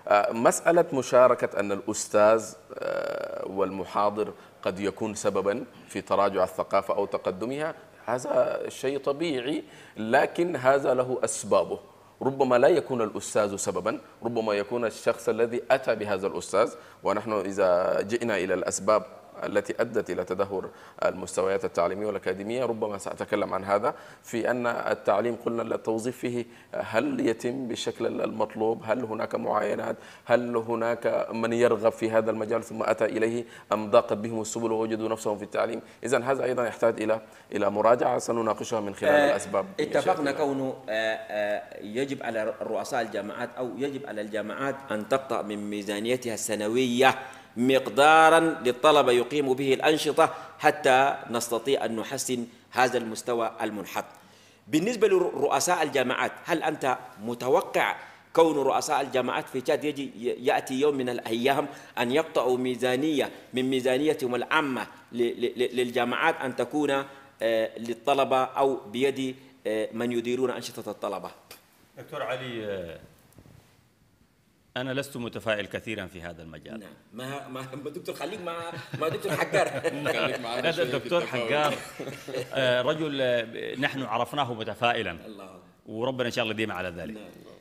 Speaker 2: مسألة مشاركة أن الأستاذ والمحاضر قد يكون سببا في تراجع الثقافة أو تقدمها، هذا شيء طبيعي، لكن هذا له أسبابه. ربما لا يكون الأستاذ سببا، ربما يكون الشخص الذي أتى بهذا الأستاذ. ونحن إذا جئنا إلى الأسباب التي أدت إلى تدهور المستويات التعليمية والأكاديمية، ربما سأتكلم عن هذا، في أن التعليم قلنا التوظيف فيه هل يتم بالشكل المطلوب؟ هل هناك معاينات؟ هل هناك من يرغب في هذا المجال ثم أتى إليه، أم ضاقت بهم السبل ووجدوا نفسهم في التعليم؟ إذن هذا أيضا يحتاج إلى إلى مراجعة سنناقشها من خلال
Speaker 1: آه
Speaker 2: الأسباب.
Speaker 1: اتفقنا كونه آه آه يجب على رؤساء الجامعات أو يجب على الجامعات أن تقطع من ميزانيتها السنوية مقدارا للطلبة يقيموا به الأنشطة حتى نستطيع أن نحسن هذا المستوى المنحط. بالنسبة لرؤساء الجامعات، هل أنت متوقع كون رؤساء الجامعات في تشاد يجي يأتي يوم من الأيام أن يقطعوا ميزانية من ميزانيتهم العامة للجامعات أن تكون للطلبة أو بيد من يديرون أنشطة الطلبة؟
Speaker 4: دكتور علي، أنا لست متفائل كثيرا في هذا المجال.
Speaker 1: نعم، ما ما دكتور خليك مع ما دكتور حجار.
Speaker 4: خليك معنا. هذا الدكتور حجار رجل نحن عرفناه متفائلا، الله، وربنا إن شاء الله ديما على ذلك.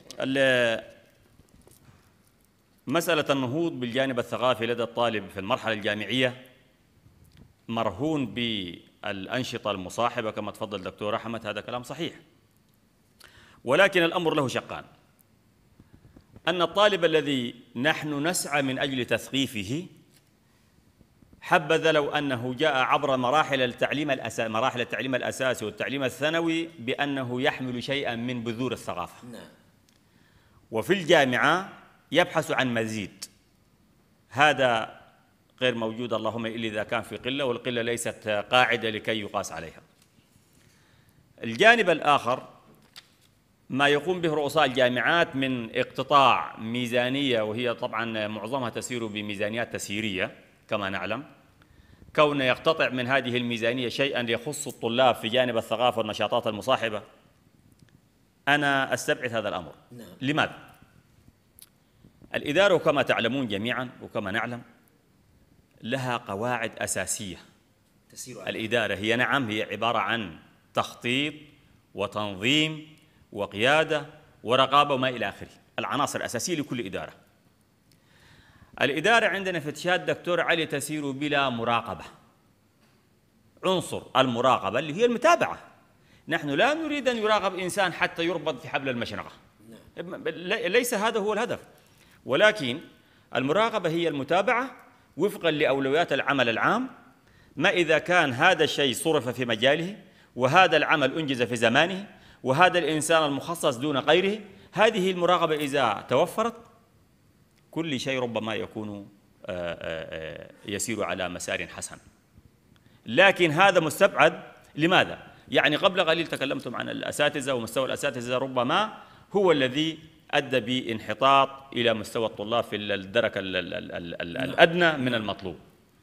Speaker 4: مسألة النهوض بالجانب الثقافي لدى الطالب في المرحلة الجامعية مرهون بالأنشطة المصاحبة كما تفضل دكتور أحمد، هذا كلام صحيح، ولكن الأمر له شقان. أن الطالب الذي نحن نسعى من أجل تثقيفه، حبذا لو أنه جاء عبر مراحل التعليم الأساسي مراحل التعليم الأساسي والتعليم الثانوي بأنه يحمل شيئا من بذور الثقافة. نعم. وفي الجامعة يبحث عن مزيد، هذا غير موجود اللهم إلا إذا كان في قلة، والقلة ليست قاعدة لكي يقاس عليها. الجانب الآخر ما يقوم به رؤساء الجامعات من اقتطاع ميزانية، وهي طبعا معظمها تسير بميزانيات تسييرية كما نعلم، كون يقتطع من هذه الميزانية شيئا يخص الطلاب في جانب الثقافة والنشاطات المصاحبة، أنا أستبعد هذا الأمر. نعم. لماذا؟ الإدارة كما تعلمون جميعا وكما نعلم لها قواعد أساسية. الإدارة هي نعم هي عبارة عن تخطيط وتنظيم وقيادة ورقابة وما إلى آخره، العناصر الأساسية لكل إدارة. الإدارة عندنا في تشاد دكتور علي تسير بلا مراقبة. عنصر المراقبة اللي هي المتابعة، نحن لا نريد أن يراقب إنسان حتى يربط في حبل المشنقة، ليس هذا هو الهدف، ولكن المراقبة هي المتابعة وفقا لأولويات العمل العام. ما إذا كان هذا الشيء صرف في مجاله، وهذا العمل أنجز في زمانه، وهذا الإنسان المخصص دون غيره، هذه المراقبة إذا توفرت كل شيء ربما يكون يسير على مسار حسن. لكن هذا مستبعد. لماذا؟ يعني قبل قليل تكلمتم عن الأساتذة، ومستوى الأساتذة ربما هو الذي أدى بانحطاط إلى مستوى الطلاب في الدرك الأدنى من المطلوب.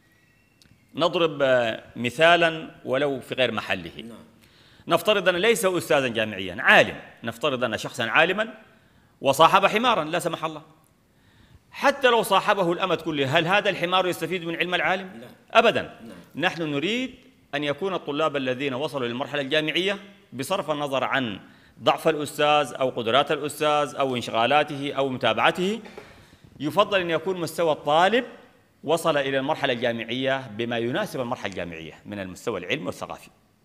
Speaker 4: نضرب مثالا ولو في غير محله. نفترض أن ليس أستاذا جامعيا، عالم، نفترض أن شخصا عالما وصاحب حمارا لا سمح الله، حتى لو صاحبه الأمد كله، هل هذا الحمار يستفيد من علم العالم؟ لا. أبدا. لا. نحن نريد أن يكون الطلاب الذين وصلوا للمرحلة الجامعية بصرف النظر عن ضعف الأستاذ أو قدرات الأستاذ أو انشغالاته أو متابعته، يفضل أن يكون مستوى الطالب وصل إلى المرحلة الجامعية بما يناسب المرحلة الجامعية من المستوى العلمي والثقافي.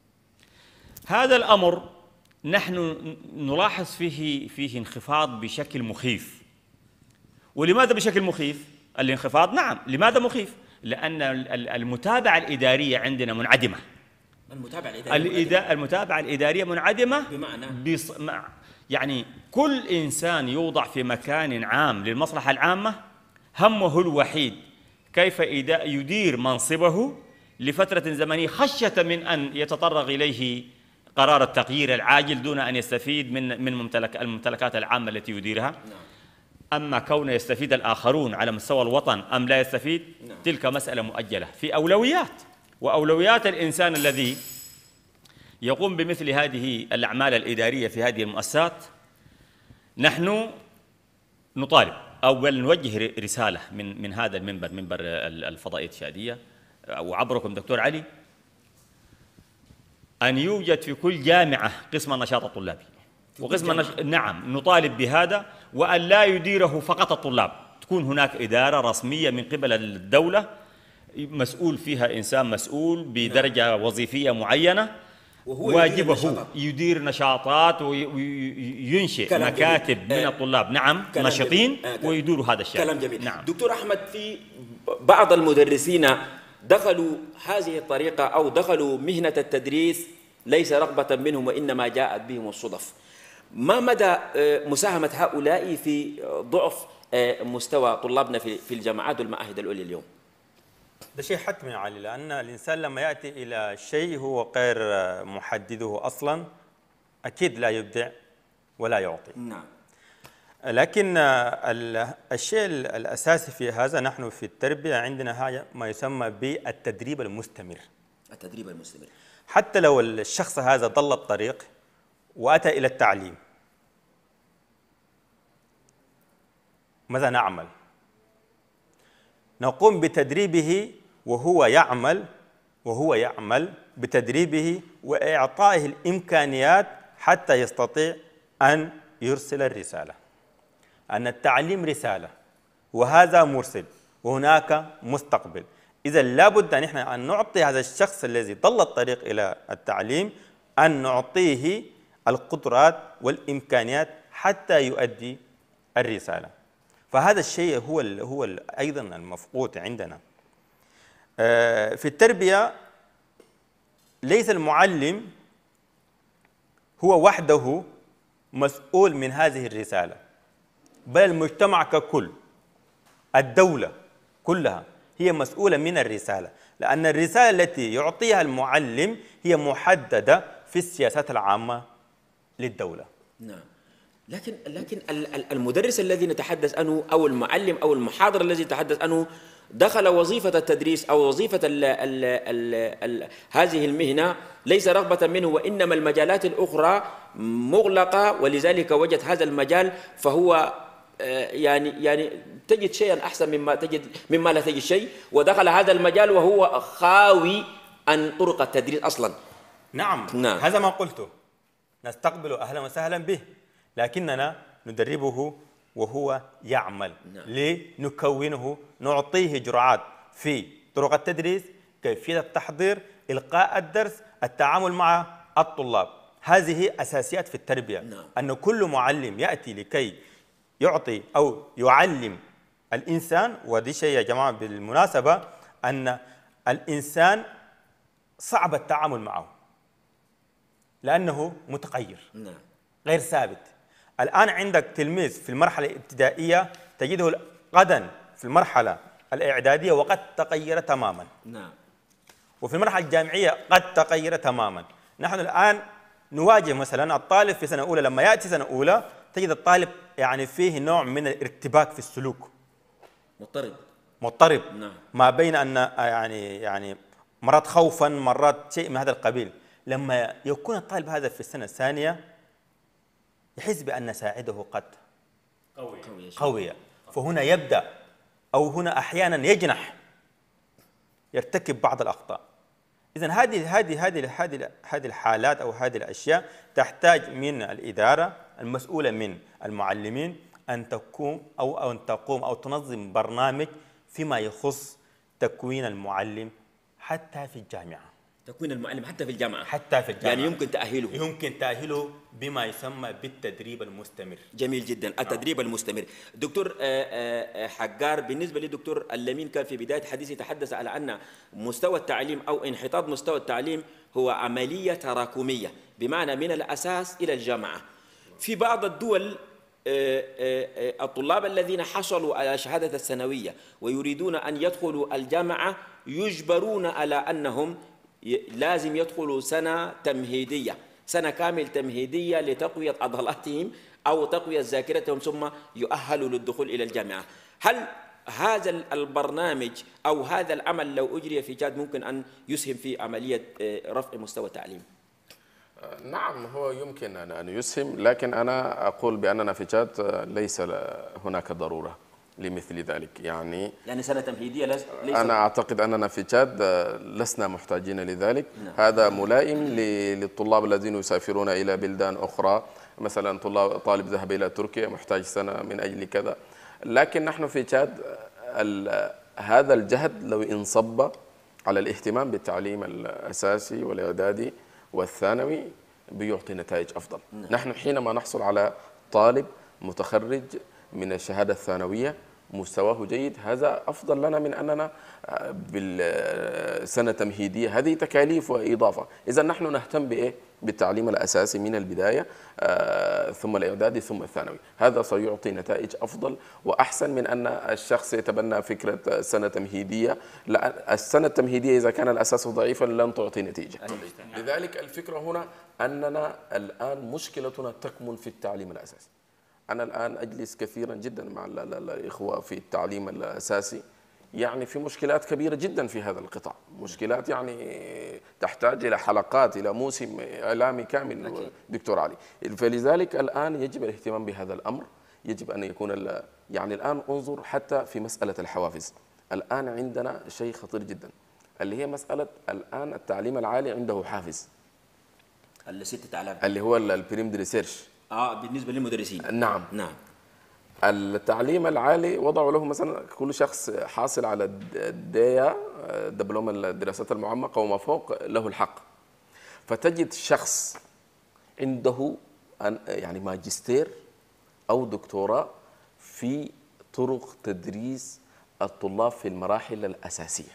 Speaker 4: هذا الأمر نحن نلاحظ فيه فيه انخفاض بشكل مخيف. ولماذا بشكل مخيف؟ الانخفاض نعم، لماذا مخيف؟ لأن المتابعة الإدارية عندنا منعدمة.
Speaker 1: المتابعة الإدارية
Speaker 4: المتابعة الإدارية منعدمة
Speaker 1: بمعنى
Speaker 4: بص... يعني كل إنسان يوضع في مكان عام للمصلحة العامة همه الوحيد كيف يدير منصبه لفترة زمنية، خشية من أن يتطرق إليه قرار التغيير العاجل دون أن يستفيد من من ممتلك الممتلكات العامة التي يديرها. أما كون يستفيد الآخرون على مستوى الوطن أم لا يستفيد، تلك مسألة مؤجلة في أولويات، وأولويات الإنسان الذي يقوم بمثل هذه الأعمال الإدارية في هذه المؤسسات. نحن نطالب أو بل نوجه رسالة من من هذا المنبر، منبر الفضائية التشادية، أو عبركم دكتور علي، أن يوجد في كل جامعة قسم النشاط الطلابي، وقسم النش... نعم نطالب بهذا، وأن لا يديره فقط الطلاب، تكون هناك إدارة رسمية من قبل الدولة مسؤول فيها إنسان مسؤول بدرجة نعم. وظيفية معينة، وهو واجبه يدير نشاطات وينشئ مكاتب جميل. من الطلاب نعم نشطين آه ويديروا هذا الشيء.
Speaker 1: كلام جميل.
Speaker 4: نعم.
Speaker 1: دكتور أحمد، في بعض المدرسين دخلوا هذه الطريقة أو دخلوا مهنة التدريس ليس رغبة منهم وإنما جاءت بهم الصدف. ما مدى مساهمة هؤلاء في ضعف مستوى طلابنا في الجامعات والمعاهد العليا اليوم؟
Speaker 3: ده شيء حتمي يا علي، لأن الإنسان لما يأتي إلى شيء هو غير محدده أصلا أكيد لا يبدع ولا يعطي.
Speaker 1: نعم.
Speaker 3: لكن الشيء الأساسي في هذا، نحن في التربية عندنا ما يسمى بالتدريب المستمر.
Speaker 1: التدريب المستمر.
Speaker 3: حتى لو الشخص هذا ضل الطريق وأتى إلى التعليم، ماذا نعمل؟ نقوم بتدريبه وهو يعمل وهو يعمل بتدريبه وإعطائه الإمكانيات حتى يستطيع أن يرسل الرسالة. أن التعليم رسالة، وهذا مرسل، وهناك مستقبل. إذا لابد أن إحنا أن نعطي هذا الشخص الذي ضل الطريق إلى التعليم، أن نعطيه القدرات والإمكانيات حتى يؤدي الرسالة. فهذا الشيء هو ال هو ال أيضا المفقود عندنا. في التربية ليس المعلم هو وحده مسؤول من هذه الرسالة، بل المجتمع ككل، الدولة كلها هي مسؤولة من الرسالة، لأن الرسالة التي يعطيها المعلم هي محددة في السياسات العامة للدولة.
Speaker 1: نعم. لكن لكن المدرس الذي نتحدث عنه أو المعلم أو المحاضر الذي نتحدث عنه دخل وظيفة التدريس أو وظيفة ال ال ال ال هذه المهنة ليس رغبة منه، وإنما المجالات الأخرى مغلقة، ولذلك وجد هذا المجال فهو يعني يعني تجد شيئا أحسن مما تجد مما لا تجد شيء، ودخل هذا المجال وهو خاوي عن طرق التدريس أصلا.
Speaker 3: نعم. نعم. هذا ما قلته، نستقبل أهلا وسهلا به، لكننا ندربه وهو يعمل. نعم. لنكونه، نعطيه جرعات في طرق التدريس، كيفية التحضير، إلقاء الدرس، التعامل مع الطلاب. هذه أساسيات في التربية. نعم. أن كل معلم يأتي لكي يعطي أو يعلم الإنسان، ودي شيء يا جماعة بالمناسبة أن الإنسان صعب التعامل معه لأنه متغير. نعم. غير ثابت. الآن عندك تلميذ في المرحلة الابتدائية تجده غدا في المرحلة الإعدادية وقد تغير تماما. نعم. وفي المرحلة الجامعية قد تغير تماما. نحن الآن نواجه مثلا الطالب في سنة أولى، لما يأتي سنة أولى تجد الطالب يعني فيه نوع من الارتباك في السلوك.
Speaker 1: مضطرب.
Speaker 3: مضطرب.
Speaker 1: نعم.
Speaker 3: ما بين أن يعني يعني مرات خوفا، مرات شيء من هذا القبيل. لما يكون الطالب هذا في السنة الثانية يحس بأن ساعده قد
Speaker 4: قوية.
Speaker 3: قوية، فهنا يبدأ أو هنا أحيانا يجنح، يرتكب بعض الأخطاء. إذن هذه هذه هذه هذه هذه الحالات أو هذه الأشياء تحتاج من الإدارة المسؤولة من المعلمين أن تقوم أو أن تقوم أو تنظم برنامج فيما يخص تكوين المعلم حتى في الجامعة.
Speaker 1: تكوين المعلم حتى في الجامعة.
Speaker 3: حتى في الجامعة.
Speaker 1: يعني يمكن تأهيله.
Speaker 3: يمكن تأهيله بما يسمى بالتدريب المستمر.
Speaker 1: جميل جدا، التدريب آه. المستمر. دكتور حجار، بالنسبة لي دكتور اللمين كان في بداية حديثه يتحدث على أن مستوى التعليم أو انحطاط مستوى التعليم هو عملية تراكمية، بمعنى من الأساس إلى الجامعة. في بعض الدول الطلاب الذين حصلوا على شهادة الثانوية ويريدون أن يدخلوا الجامعة يجبرون على أنهم لازم يدخلوا سنة تمهيدية، سنة كامل تمهيدية لتقوية عضلاتهم أو تقوية ذاكرتهم، ثم يؤهلوا للدخول إلى الجامعة. هل هذا البرنامج أو هذا العمل لو أجري في تشاد ممكن أن يسهم في عملية رفع مستوى التعليم؟
Speaker 2: نعم، هو يمكن أن يسهم، لكن أنا أقول بأننا في تشاد ليس هناك ضرورة لمثل ذلك. يعني
Speaker 1: يعني سنة تمهيدية ليس
Speaker 2: أنا أعتقد أننا في تشاد لسنا محتاجين لذلك.
Speaker 1: نعم.
Speaker 2: هذا ملائم للطلاب الذين يسافرون إلى بلدان أخرى، مثلا طلاب طالب ذهب إلى تركيا محتاج سنة من أجل كذا، لكن نحن في تشاد هذا الجهد لو انصب على الاهتمام بالتعليم الأساسي والإعدادي والثانوي بيعطي نتائج أفضل. نعم. نحن حينما نحصل على طالب متخرج من الشهادة الثانوية مستواه جيد، هذا أفضل لنا من أننا بالسنة تمهيدية، هذه تكاليف وإضافة. إذا نحن نهتم بإيه؟ بالتعليم الأساسي من البداية آه، ثم الإعدادي ثم الثانوي، هذا سيعطي نتائج أفضل وأحسن من أن الشخص يتبنى فكرة سنة تمهيدية. لا، السنة التمهيدية إذا كان الأساس ضعيفا لن تعطي نتيجة. لذلك الفكرة هنا أننا الآن مشكلتنا تكمن في التعليم الأساسي. أنا الآن أجلس كثيرا جدا مع الإخوة في التعليم الأساسي، يعني في مشكلات كبيرة جدا في هذا القطاع، مشكلات يعني تحتاج إلى حلقات، إلى موسم إعلامي كامل. أكيد. دكتور علي، فلذلك الآن يجب الاهتمام بهذا الأمر، يجب أن يكون يعني الآن انظر حتى في مسألة الحوافز. الآن عندنا شيء خطير جدا اللي هي مسألة الآن التعليم العالي عنده حافز
Speaker 1: اللي ستة آلاف
Speaker 2: اللي هو البريم دي ريسيرش.
Speaker 1: اه بالنسبة للمدرسين.
Speaker 2: نعم
Speaker 1: نعم.
Speaker 2: التعليم العالي وضعوا له مثلا كل شخص حاصل على الديا دبلوم الدراسات المعمقة وما فوق له الحق، فتجد شخص عنده يعني ماجستير أو دكتوراه في طرق تدريس الطلاب في المراحل الأساسية،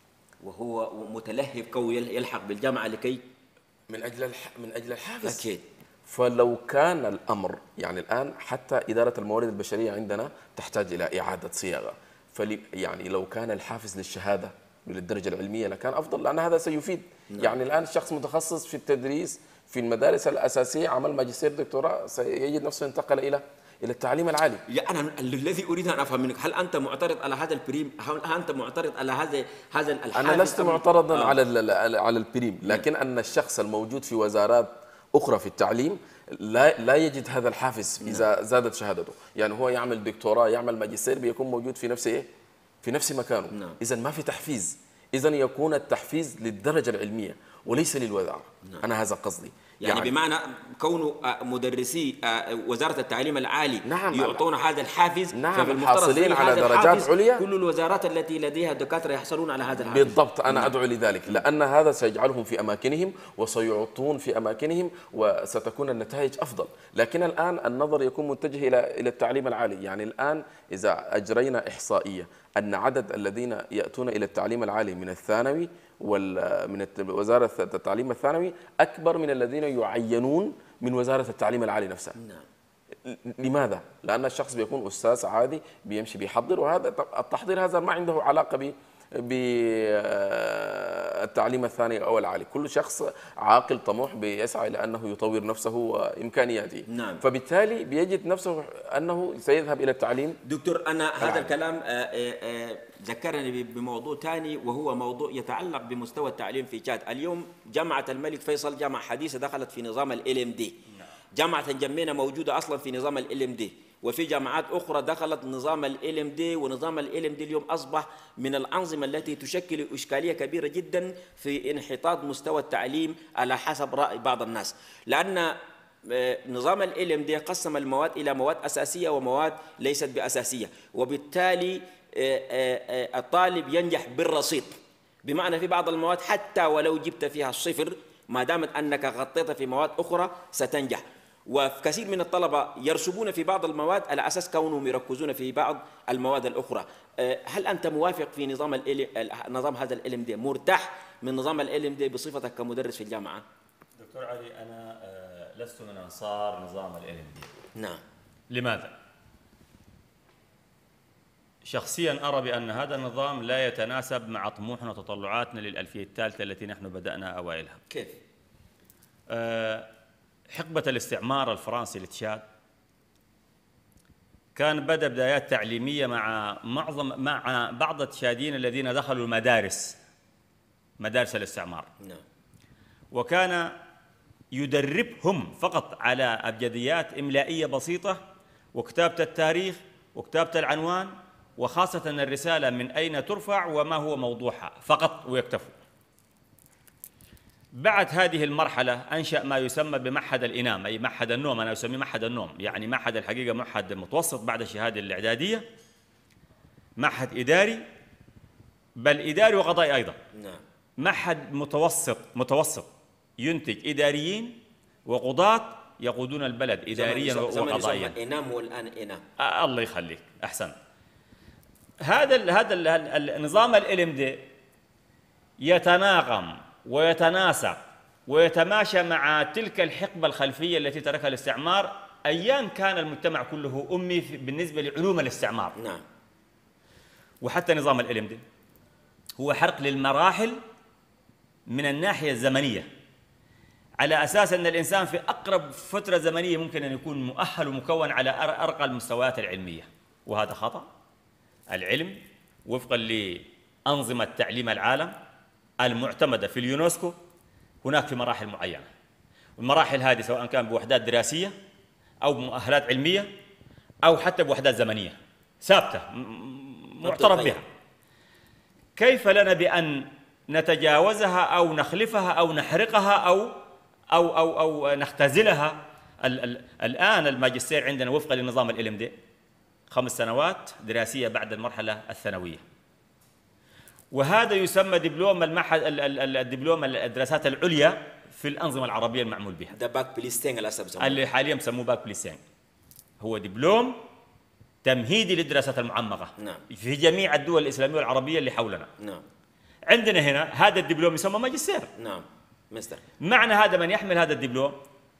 Speaker 1: وهو متلهف كو يلحق بالجامعة لكي
Speaker 2: من أجل من أجل الحافز.
Speaker 1: أكيد.
Speaker 2: فلو كان الأمر يعني الآن حتى إدارة الموارد البشرية عندنا تحتاج إلى إعادة صياغة، فلي يعني لو كان الحافز للشهادة للدرجة العلمية لكان أفضل، لأن هذا سيفيد. نعم. يعني الآن الشخص متخصص في التدريس في المدارس الأساسية عمل ماجستير دكتوراه سيجد نفسه انتقل إلى إلى التعليم العالي.
Speaker 1: يا أنا الذي أريد أن أفهم منك، هل أنت معترض على هذا البريم؟ هل أنت معترض على هذا هذا الحافز؟
Speaker 2: أنا لست معترضا آه. على على البريم، لكن نعم. أن الشخص الموجود في وزارات أخرى في التعليم لا لا يجد هذا الحافز إذا زادت شهادته، يعني هو يعمل دكتوراه يعمل ماجستير بيكون موجود في نفس إيه؟ في نفس مكانه. نعم. إذا ما في تحفيز، إذا يكون التحفيز للدرجة العلمية وليس للوزارة. نعم. أنا هذا قصدي.
Speaker 1: يعني, يعني بمعنى كون مدرسي وزارة التعليم العالي
Speaker 2: نعم
Speaker 1: يعطون هذا الحافز.
Speaker 2: نعم. الحاصلين على درجات عليا،
Speaker 1: كل الوزارات التي لديها دكاترة يحصلون على هذا الحافز.
Speaker 2: بالضبط. أنا نعم. أدعو لذلك، لأن هذا سيجعلهم في أماكنهم وسيعطون في أماكنهم وستكون النتائج أفضل. لكن الآن النظر يكون متجه إلى إلى التعليم العالي. يعني الآن إذا أجرينا إحصائية أن عدد الذين يأتون إلى التعليم العالي من الثانوي ومن وزارة التعليم الثانوي أكبر من الذين يعينون من وزارة التعليم العالي نفسها. نعم. لماذا؟ لأن الشخص بيكون أستاذ عادي بيمشي بيحضر، وهذا التحضير هذا ما عنده علاقة ب بالتعليم الثاني أو العالي. كل شخص عاقل طموح بيسعى إلى أنه يطور نفسه وإمكانياته. نعم. فبالتالي بيجد نفسه أنه سيذهب إلى التعليم.
Speaker 1: دكتور أنا العالي. هذا الكلام ذكرني بموضوع ثاني، وهو موضوع يتعلق بمستوى التعليم في تشاد. اليوم جامعة الملك فيصل جامعة حديثة دخلت في نظام ال إم دي. جامعة جمينة موجودة أصلا في نظام ال إم دي، وفي جامعات أخرى دخلت نظام ال إم دي، ونظام ال إم دي اليوم أصبح من الأنظمة التي تشكل إشكالية كبيرة جدا في انحطاط مستوى التعليم على حسب رأي بعض الناس، لأن نظام ال إم دي قسم المواد إلى مواد أساسية ومواد ليست بأساسية، وبالتالي الطالب ينجح بالرصيد، بمعنى في بعض المواد حتى ولو جبت فيها الصفر ما دامت أنك غطيت في مواد أخرى ستنجح. وكثير من الطلبة يرسبون في بعض المواد على أساس كونهم يركزون في بعض المواد الأخرى. هل أنت موافق في نظام نظام هذا ال إم دي؟ مرتاح من نظام ال إم دي بصفتك كمدرس في الجامعة؟
Speaker 4: دكتور علي، أنا لست من أنصار نظام ال إم دي.
Speaker 1: نعم.
Speaker 4: لماذا؟ شخصيا أرى بأن هذا النظام لا يتناسب مع طموحنا وتطلعاتنا للألفية الثالثة التي نحن بدأنا أوائلها.
Speaker 1: كيف؟
Speaker 4: أه حقبة الاستعمار الفرنسي لتشاد كان بدأ بدايات تعليمية مع معظم مع بعض التشاديين الذين دخلوا المدارس مدارس الاستعمار. نعم. وكان يدربهم فقط على أبجديات إملائية بسيطة وكتابة التاريخ وكتابة العنوان وخاصة الرسالة من أين ترفع وما هو موضوعها فقط ويكتفوا. بعد هذه المرحلة أنشأ ما يسمى بمعهد الإنام، أي معهد النوم، أنا أسميه معهد النوم، يعني معهد الحقيقة معهد متوسط بعد الشهادة الإعدادية، معهد إداري، بل إداري وقضائي أيضا.
Speaker 1: نعم.
Speaker 4: معهد متوسط متوسط ينتج إداريين وقضاة يقودون البلد إداريا وقضائيا.
Speaker 1: الإنام والآن إنام.
Speaker 4: آه الله يخليك، أحسن. هذا ال هذا ال النظام ال إم دي يتناغم ويتناسق ويتماشى مع تلك الحقبة الخلفية التي تركها الاستعمار أيام كان المجتمع كله أمي بالنسبة لعلوم الاستعمار.
Speaker 1: نعم.
Speaker 4: وحتى نظام ال إم دي هو حرق للمراحل من الناحية الزمنية، على أساس أن الإنسان في أقرب فترة زمنية ممكن أن يكون مؤهل ومكون على أرقى المستويات العلمية، وهذا خطأ. العلم وفقا لأنظمة تعليم العالم المعتمدة في اليونسكو هناك في مراحل معينة، والمراحل هذه سواء كان بوحدات دراسية أو بمؤهلات علمية أو حتى بوحدات زمنية ثابتة معترف بها. كيف لنا بأن نتجاوزها أو نخلفها أو نحرقها أو أو أو أو نختزلها؟ ال ال الآن الماجستير عندنا وفقا لنظام ال إم دي خمس سنوات دراسية بعد المرحلة الثانوية، وهذا يسمى دبلوم المعهد الدبلوم الدراسات العليا في الأنظمة العربية المعمول بها.
Speaker 1: ده باك بليستين الأسف
Speaker 4: اللي حاليا بسموه باك بليستين، هو دبلوم تمهيدي للدراسات المعمقة.
Speaker 1: نعم.
Speaker 4: في جميع الدول الإسلامية والعربية اللي حولنا.
Speaker 1: نعم.
Speaker 4: عندنا هنا هذا الدبلوم يسمى ماجستير.
Speaker 1: نعم مستر.
Speaker 4: معنى هذا من يحمل هذا الدبلوم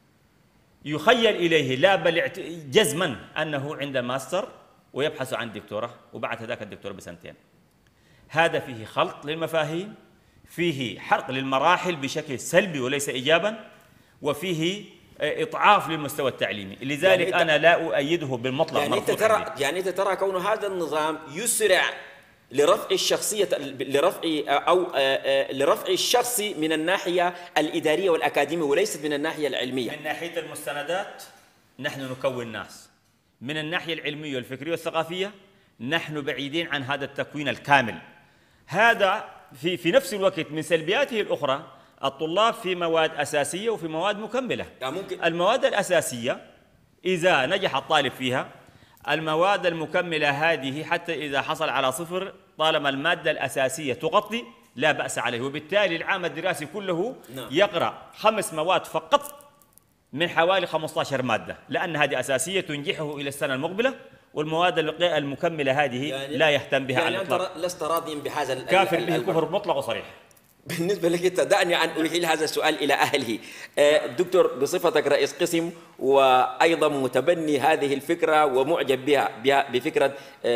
Speaker 4: يخيل إليه لا بل جزما أنه عند ماستر ويبحث عن دكتوراه، وبعد ذاك الدكتوراه بسنتين. هذا فيه خلط للمفاهيم، فيه حرق للمراحل بشكل سلبي وليس إيجابا، وفيه إضعاف للمستوى التعليمي. لذلك يعني أنا لا أؤيده بالمطلق.
Speaker 1: يعني أنت ترى يعني أنت ترى كون هذا النظام يسرع لرفع الشخصية لرفع أو لرفع الشخص من الناحية الإدارية والأكاديمية وليست من الناحية العلمية.
Speaker 4: من ناحية المستندات نحن نكون ناس، من الناحية العلمية والفكرية والثقافية نحن بعيدين عن هذا التكوين الكامل. هذا في في نفس الوقت من سلبياته الأخرى الطلاب في مواد أساسية وفي مواد مكملة.
Speaker 1: ممكن
Speaker 4: المواد الأساسية إذا نجح الطالب فيها، المواد المكملة هذه حتى إذا حصل على صفر طالما المادة الأساسية تغطي لا بأس عليه، وبالتالي العام الدراسي كله يقرأ خمس مواد فقط من حوالي خمسة عشر مادة، لأن هذه أساسية تنجحه إلى السنة المقبلة، والمواد المكملة هذه يعني لا يهتم بها
Speaker 1: يعني
Speaker 4: على الإطلاق.
Speaker 1: أنت لست راضيا بهذا
Speaker 4: كافر به كفر مطلق وصريح.
Speaker 1: بالنسبة لك أنت دعني أن أحيل هذا السؤال إلى أهله. دكتور، بصفتك رئيس قسم وأيضا متبني هذه الفكرة ومعجب بها, بها بفكرة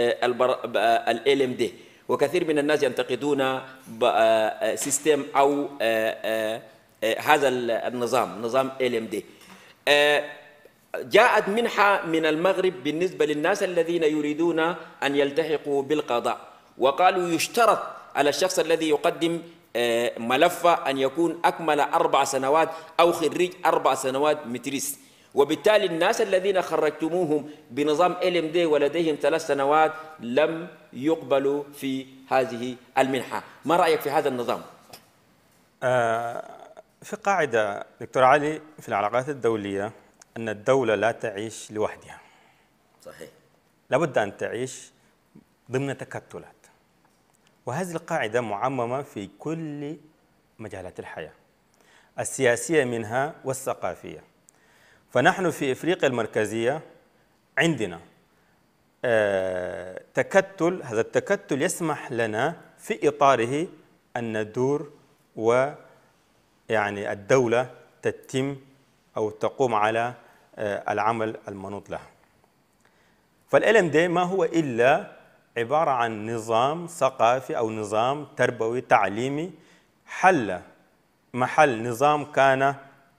Speaker 1: ال إل إم دي، وكثير من الناس ينتقدون سيستم أو هذا النظام نظام إل إم دي. جاءت منحة من المغرب بالنسبة للناس الذين يريدون أن يلتحقوا بالقضاء، وقالوا يشترط على الشخص الذي يقدم ملفه أن يكون أكمل أربع سنوات أو خريج أربع سنوات متريس، وبالتالي الناس الذين خرجتموهم بنظام إل إم دي ولديهم ثلاث سنوات لم يقبلوا في هذه المنحة. ما رأيك في هذا النظام؟
Speaker 3: آه في قاعدة دكتور علي في العلاقات الدولية أن الدولة لا تعيش لوحدها.
Speaker 1: صحيح.
Speaker 3: لابد أن تعيش ضمن تكتلات، وهذه القاعدة معممة في كل مجالات الحياة السياسية منها والثقافية. فنحن في إفريقيا المركزية عندنا آه تكتل، هذا التكتل يسمح لنا في إطاره أن ندور ويعني الدولة تتم أو تقوم على آه العمل المنوط لها. فال إم دي ما هو إلا عبارة عن نظام ثقافي أو نظام تربوي تعليمي حل محل نظام كان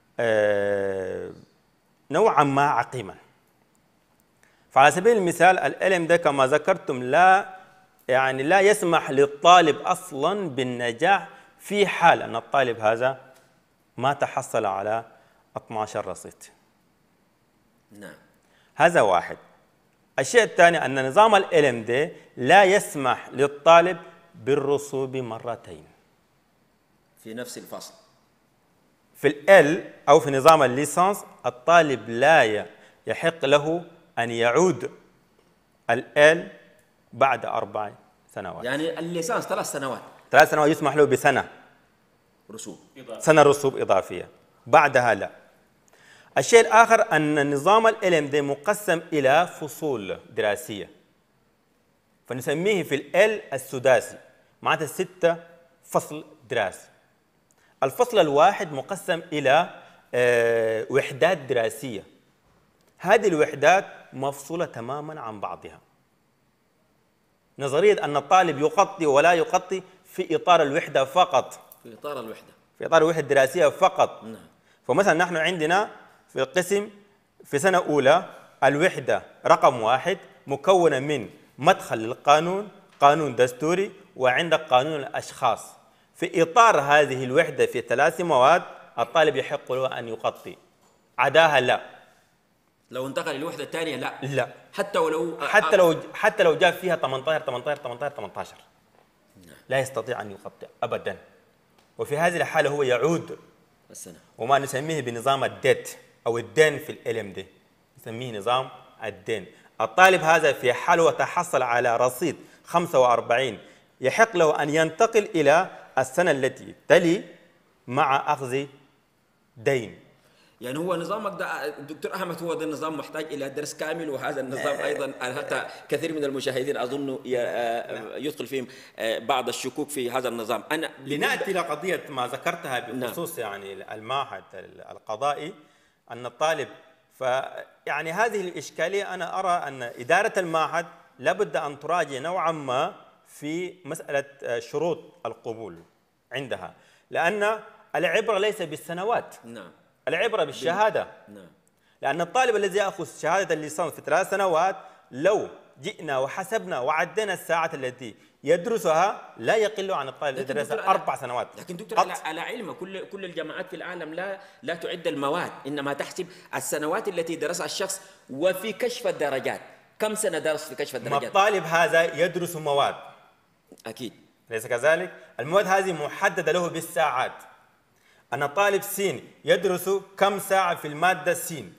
Speaker 3: نوعا ما عقيما. فعلى سبيل المثال ال إم دي كما ذكرتم لا يعني لا يسمح للطالب أصلا بالنجاح في حال أن الطالب هذا ما تحصل على اثني عشر رصيد.
Speaker 1: نعم.
Speaker 3: هذا واحد. الشيء الثاني أن نظام ال إل إم دي لا يسمح للطالب بالرسوب مرتين
Speaker 1: في نفس الفصل.
Speaker 3: في ال أو في نظام الليسانس الطالب لا يحق له أن يعود ال بعد أربع سنوات.
Speaker 1: يعني الليسانس ثلاث سنوات.
Speaker 3: ثلاث سنوات يسمح له بسنة
Speaker 1: رسوب.
Speaker 3: سنة رسوب إضافية، بعدها لا. الشيء الآخر أن نظام ال إل إم دي مقسم إلى فصول دراسية، فنسميه في ال السداسي، معناتها ستة فصل دراسي. الفصل الواحد مقسم إلى وحدات دراسية، هذه الوحدات مفصولة تماما عن بعضها. نظرية أن الطالب يقطي ولا يقطي في إطار الوحدة فقط،
Speaker 1: في إطار الوحدة،
Speaker 3: في إطار الوحدة الدراسية فقط.
Speaker 1: نعم.
Speaker 3: فمثلا نحن عندنا في القسم في سنة أولى الوحدة رقم واحد مكونة من مدخل للقانون، قانون دستوري، وعندك قانون الأشخاص. في إطار هذه الوحدة في ثلاث مواد الطالب يحق له أن يقطي، عداها لا.
Speaker 1: لو انتقل للوحدة الثانية لا.
Speaker 3: لا،
Speaker 1: حتى ولو
Speaker 3: حتى لو حتى لو جاب فيها ثمانية عشر ثمانية عشر ثمانية عشر ثمانية عشر لا يستطيع أن يقطع أبدا. وفي هذه الحالة هو يعود
Speaker 1: السنة،
Speaker 3: وما نسميه بنظام الديت أو الدين في ال إل إم دي، نسميه نظام الدين. الطالب هذا في حال وتحصل على رصيد خمسة وأربعين يحق له أن ينتقل إلى السنة التي تلي مع أخذ دين.
Speaker 1: يعني هو نظامك ده دكتور أحمد، هو ده النظام محتاج إلى درس كامل، وهذا النظام أيضا حتى كثير من المشاهدين أظن يدخل فيهم بعض الشكوك في هذا النظام. أنا
Speaker 3: لنأتي إلى قضية ما ذكرتها بخصوص يعني المعهد القضائي أن الطالب، فيعني هذه الإشكالية أنا أرى أن إدارة المعهد لابد أن تراجع نوعا ما في مسألة شروط القبول عندها، لأن العبرة ليس بالسنوات،
Speaker 1: نعم،
Speaker 3: العبرة بالشهادة.
Speaker 1: نعم.
Speaker 3: لأن الطالب الذي يأخذ شهادة الليسانس في ثلاث سنوات لو جئنا وحسبنا وعدينا الساعات التي يدرسها لا يقل عن الطالب الذي درس أربع سنوات.
Speaker 1: لكن دكتور على, على علم كل كل الجامعات في العالم لا لا تعد المواد، إنما تحسب السنوات التي درسها الشخص وفي كشف الدرجات. كم سنة درس في كشف الدرجات؟
Speaker 3: ما الطالب هذا يدرس مواد،
Speaker 1: أكيد
Speaker 3: ليس كذلك؟ المواد هذه محددة له بالساعات. أن الطالب سين يدرس كم ساعة في المادة سين.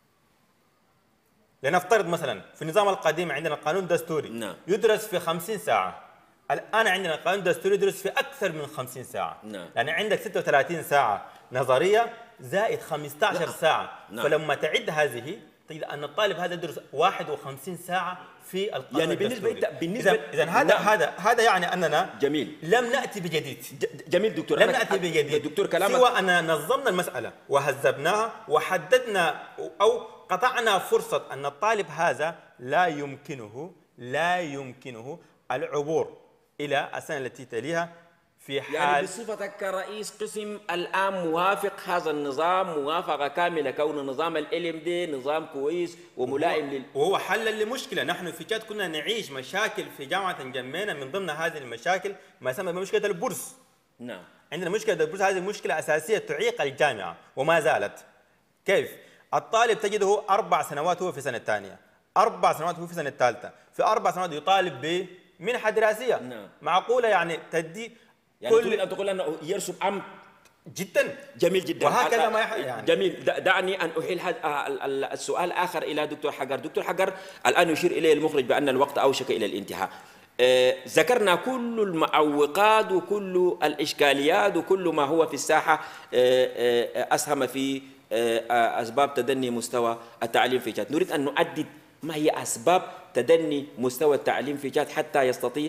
Speaker 3: لنفترض مثلا في النظام القديم عندنا قانون دستوري،
Speaker 1: نعم،
Speaker 3: يدرس في خمسين ساعة. الآن عندنا قانون دستوري يدرس في أكثر من خمسين ساعة،
Speaker 1: نعم.
Speaker 3: لأن عندك ستة وثلاثين ساعة نظرية زائد خمسة عشر ساعة،
Speaker 1: نعم.
Speaker 3: فلما تعد هذه تجد أن الطالب هذا يدرس واحد وخمسين ساعة في القانون
Speaker 1: يعني بالنسبة بالنسبة
Speaker 3: إذا هذا
Speaker 1: نعم.
Speaker 3: هذا هذا يعني أننا
Speaker 1: جميل
Speaker 3: لم نأتي بجديد.
Speaker 1: جميل دكتور،
Speaker 3: لم نأتي بجديد
Speaker 1: دكتور كلامك
Speaker 3: سوى أننا نظمنا المسألة وهذبناها وحددنا أو قطعنا فرصة أن الطالب هذا لا يمكنه لا يمكنه العبور إلى السنة التي تليها في حال.
Speaker 1: يعني بصفتك كرئيس قسم الآن موافق هذا النظام موافقة كاملة، كون نظام ال إل إم دي نظام كويس وملائم لل...
Speaker 3: وهو حلا لمشكلة. نحن في جاد كنا نعيش مشاكل في جامعة جمينة، من ضمن هذه المشاكل ما يسمى بمشكلة البورس.
Speaker 1: نعم.
Speaker 3: عندنا مشكلة البورس، هذه مشكلة أساسية تعيق الجامعة وما زالت. كيف؟ الطالب تجده أربع سنوات هو في سنة الثانية، أربع سنوات هو في سنة الثالثة، في أربع سنوات يطالب بمنحة دراسية.
Speaker 1: نعم.
Speaker 3: معقولة يعني تدي
Speaker 1: يعني تريد أن تقول أنه يرسم أمر
Speaker 3: جدا
Speaker 1: جميل جدا.
Speaker 3: وهكذا ما يحصل يعني.
Speaker 1: جميل. دعني أن أحيل السؤال آخر إلى دكتور حجر. دكتور حجر، الآن يشير إليه المخرج بأن الوقت أوشك إلى الانتهاء. آه، ذكرنا كل المعوقات وكل الإشكاليات وكل ما هو في الساحة آه، آه، أسهم في آه، أسباب تدني مستوى التعليم في جاد. نريد أن نعدد ما هي أسباب تدني مستوى التعليم في جاد حتى يستطيع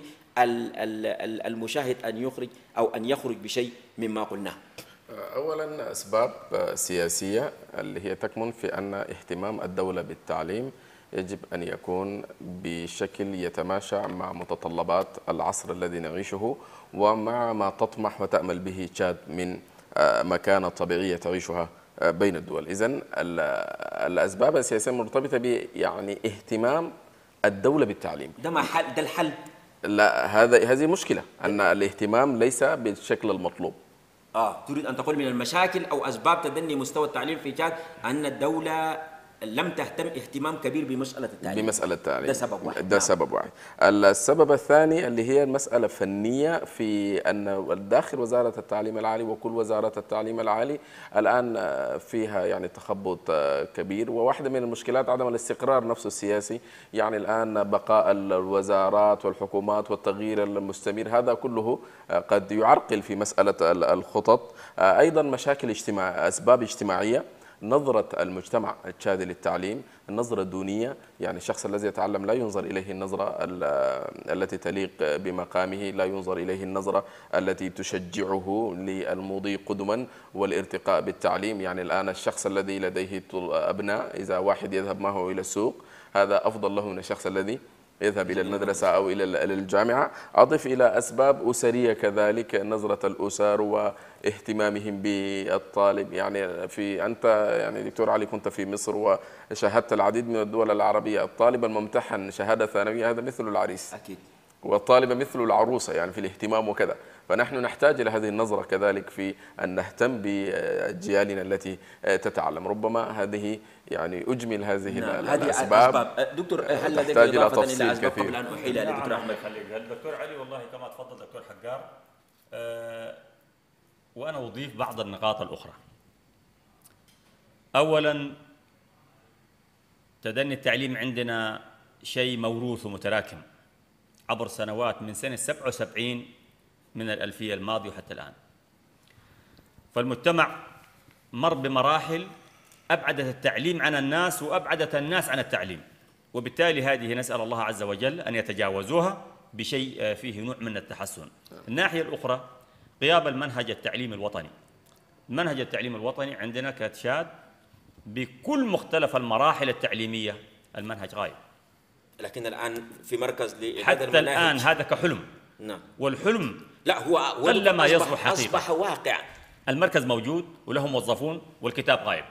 Speaker 1: المشاهد أن يخرج أو أن يخرج بشيء مما قلناه.
Speaker 2: أولا أسباب سياسية اللي هي تكمن في أن اهتمام الدولة بالتعليم يجب أن يكون بشكل يتماشى مع متطلبات العصر الذي نعيشه ومع ما تطمح وتأمل به تشاد من مكانة طبيعية تعيشها بين الدول. إذن الأسباب السياسية مرتبطة ب يعني اهتمام الدولة بالتعليم.
Speaker 1: ده ما حل، ده الحل.
Speaker 2: لا، هذا هذه مشكلة أن الاهتمام ليس بالشكل المطلوب.
Speaker 1: آه تريد أن تقول من المشاكل أو أسباب تدني مستوى التعليم في تشاد أن الدولة لم تهتم اهتمام كبير بمسألة التعليم.
Speaker 2: بمسألة التعليم
Speaker 1: ده سبب واحد.
Speaker 2: ده
Speaker 1: نعم.
Speaker 2: سبب واحد. السبب الثاني اللي هي مسألة فنية في أن داخل وزارة التعليم العالي وكل وزارات التعليم العالي الآن فيها يعني تخبط كبير، وواحدة من المشكلات عدم الاستقرار نفسه السياسي. يعني الآن بقاء الوزارات والحكومات والتغيير المستمر هذا كله قد يعرقل في مسألة الخطط. أيضا مشاكل اجتماع أسباب اجتماعية، نظرة المجتمع التشادي للتعليم، النظرة الدونية، يعني الشخص الذي يتعلم لا ينظر إليه النظرة التي تليق بمقامه، لا ينظر إليه النظرة التي تشجعه للمضي قدما والارتقاء بالتعليم. يعني الآن الشخص الذي لديه أبناء، إذا واحد يذهب معه إلى السوق هذا أفضل له من الشخص الذي يذهب إلى المدرسة أو إلى الجامعة. أضف إلى أسباب أسرية كذلك، نظرة الأسر واهتمامهم بالطالب. يعني في أنت يعني دكتور علي كنت في مصر وشاهدت العديد من الدول العربية، الطالب الممتحن شهادة ثانوية هذا مثل العريس
Speaker 1: أكيد،
Speaker 2: والطالبة مثل العروسة يعني في الاهتمام وكذا. فنحن نحتاج إلى هذه النظرة كذلك في أن نهتم بأجيالنا التي تتعلم. ربما هذه يعني أجمل هذه
Speaker 1: نعم.
Speaker 2: الأسباب.
Speaker 1: أسباب. دكتور هل لديك
Speaker 2: تحتاج إلى
Speaker 1: إضافة
Speaker 2: تفصيل
Speaker 1: إلى أسباب
Speaker 2: كثير.
Speaker 1: قبل أن أحيل إلى دكتور أحمد؟
Speaker 4: الدكتور علي والله كما تفضل دكتور حجار، أه وأنا أضيف بعض النقاط الأخرى. أولا، تدني التعليم عندنا شيء موروث ومتراكم عبر سنوات من سنة سبعة وسبعين من الألفية الماضية وحتى الآن. فالمجتمع مر بمراحل أبعدت التعليم عن الناس وأبعدت الناس عن التعليم، وبالتالي هذه نسأل الله عز وجل أن يتجاوزوها بشيء فيه نوع من التحسن. الناحية الأخرى، غياب المنهج التعليمي الوطني. المنهج التعليمي الوطني عندنا كتشاد بكل مختلف المراحل التعليمية المنهج غايب،
Speaker 1: لكن الآن في مركز
Speaker 4: حتى الآن هذا كحلم.
Speaker 1: نعم.
Speaker 4: والحلم
Speaker 1: لا هو
Speaker 4: قل ما يصبح حقيقة.
Speaker 1: أصبح واقع.
Speaker 4: المركز موجود وله موظفون والكتاب غايب.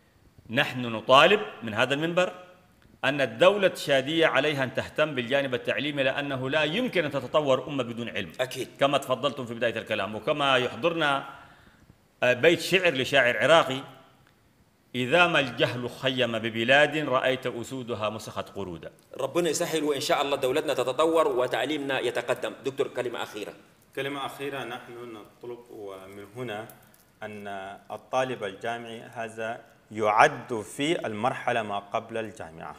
Speaker 4: نحن نطالب من هذا المنبر أن الدولة التشادية عليها أن تهتم بالجانب التعليمي، لأنه لا يمكن أن تتطور أمة بدون علم.
Speaker 1: أكيد.
Speaker 4: كما تفضلتم في بداية الكلام، وكما يحضرنا بيت شعر لشاعر عراقي: إذا ما الجهل خيم ببلاد رأيت أسودها مسخت قرودا.
Speaker 1: ربنا يسهل وإن شاء الله دولتنا تتطور وتعليمنا يتقدم. دكتور كلمة أخيرة.
Speaker 3: كلمة أخيرة، نحن نطلب ومن هنا أن الطالب الجامعي هذا يعد في المرحلة ما قبل الجامعة،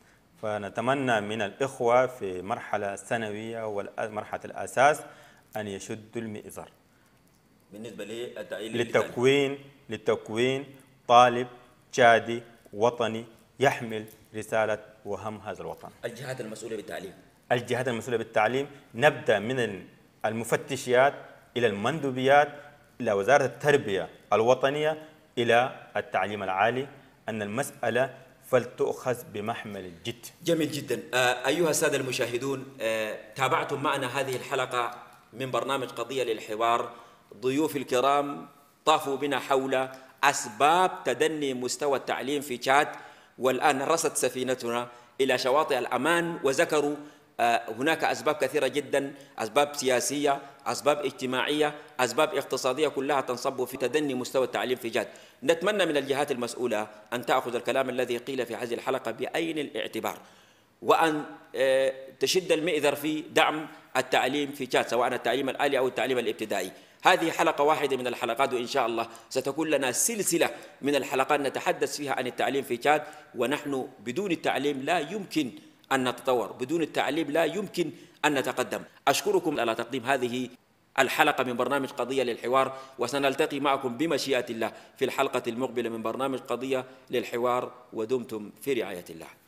Speaker 3: فنتمنى من الإخوة في مرحلة الثانوية ومرحلة الأساس أن يشدوا المئزر
Speaker 1: بالنسبة للتعليم
Speaker 3: للتكوين للتكوين طالب تشادي وطني يحمل رسالة وهم هذا الوطن.
Speaker 1: الجهات المسؤولة بالتعليم
Speaker 3: الجهات المسؤولة بالتعليم، نبدأ من المفتشيات إلى المندوبيات إلى وزارة التربية الوطنية إلى التعليم العالي، أن المسألة فلتؤخذ بمحمل الجد.
Speaker 1: جميل جدا. أيها السادة المشاهدون، تابعتم معنا هذه الحلقة من برنامج قضية للحوار. ضيوف الكرام طافوا بنا حول أسباب تدني مستوى التعليم في تشاد، والآن رست سفينتنا إلى شواطئ الأمان، وذكروا هناك أسباب كثيرة جدا، أسباب سياسية، أسباب اجتماعية، أسباب اقتصادية، كلها تنصب في تدني مستوى التعليم في تشاد. نتمنى من الجهات المسؤولة أن تأخذ الكلام الذي قيل في هذه الحلقة بعين الاعتبار، وأن تشد المئذر في دعم التعليم في تشاد، سواء التعليم العالي أو التعليم الابتدائي. هذه حلقة واحدة من الحلقات، وإن شاء الله ستكون لنا سلسلة من الحلقات نتحدث فيها عن التعليم في تشاد. ونحن بدون التعليم لا يمكن أن نتطور، بدون التعليم لا يمكن أن نتقدم. أشكركم على تقديم هذه الحلقة من برنامج قضية للحوار، وسنلتقي معكم بمشيئة الله في الحلقة المقبلة من برنامج قضية للحوار، ودمتم في رعاية الله.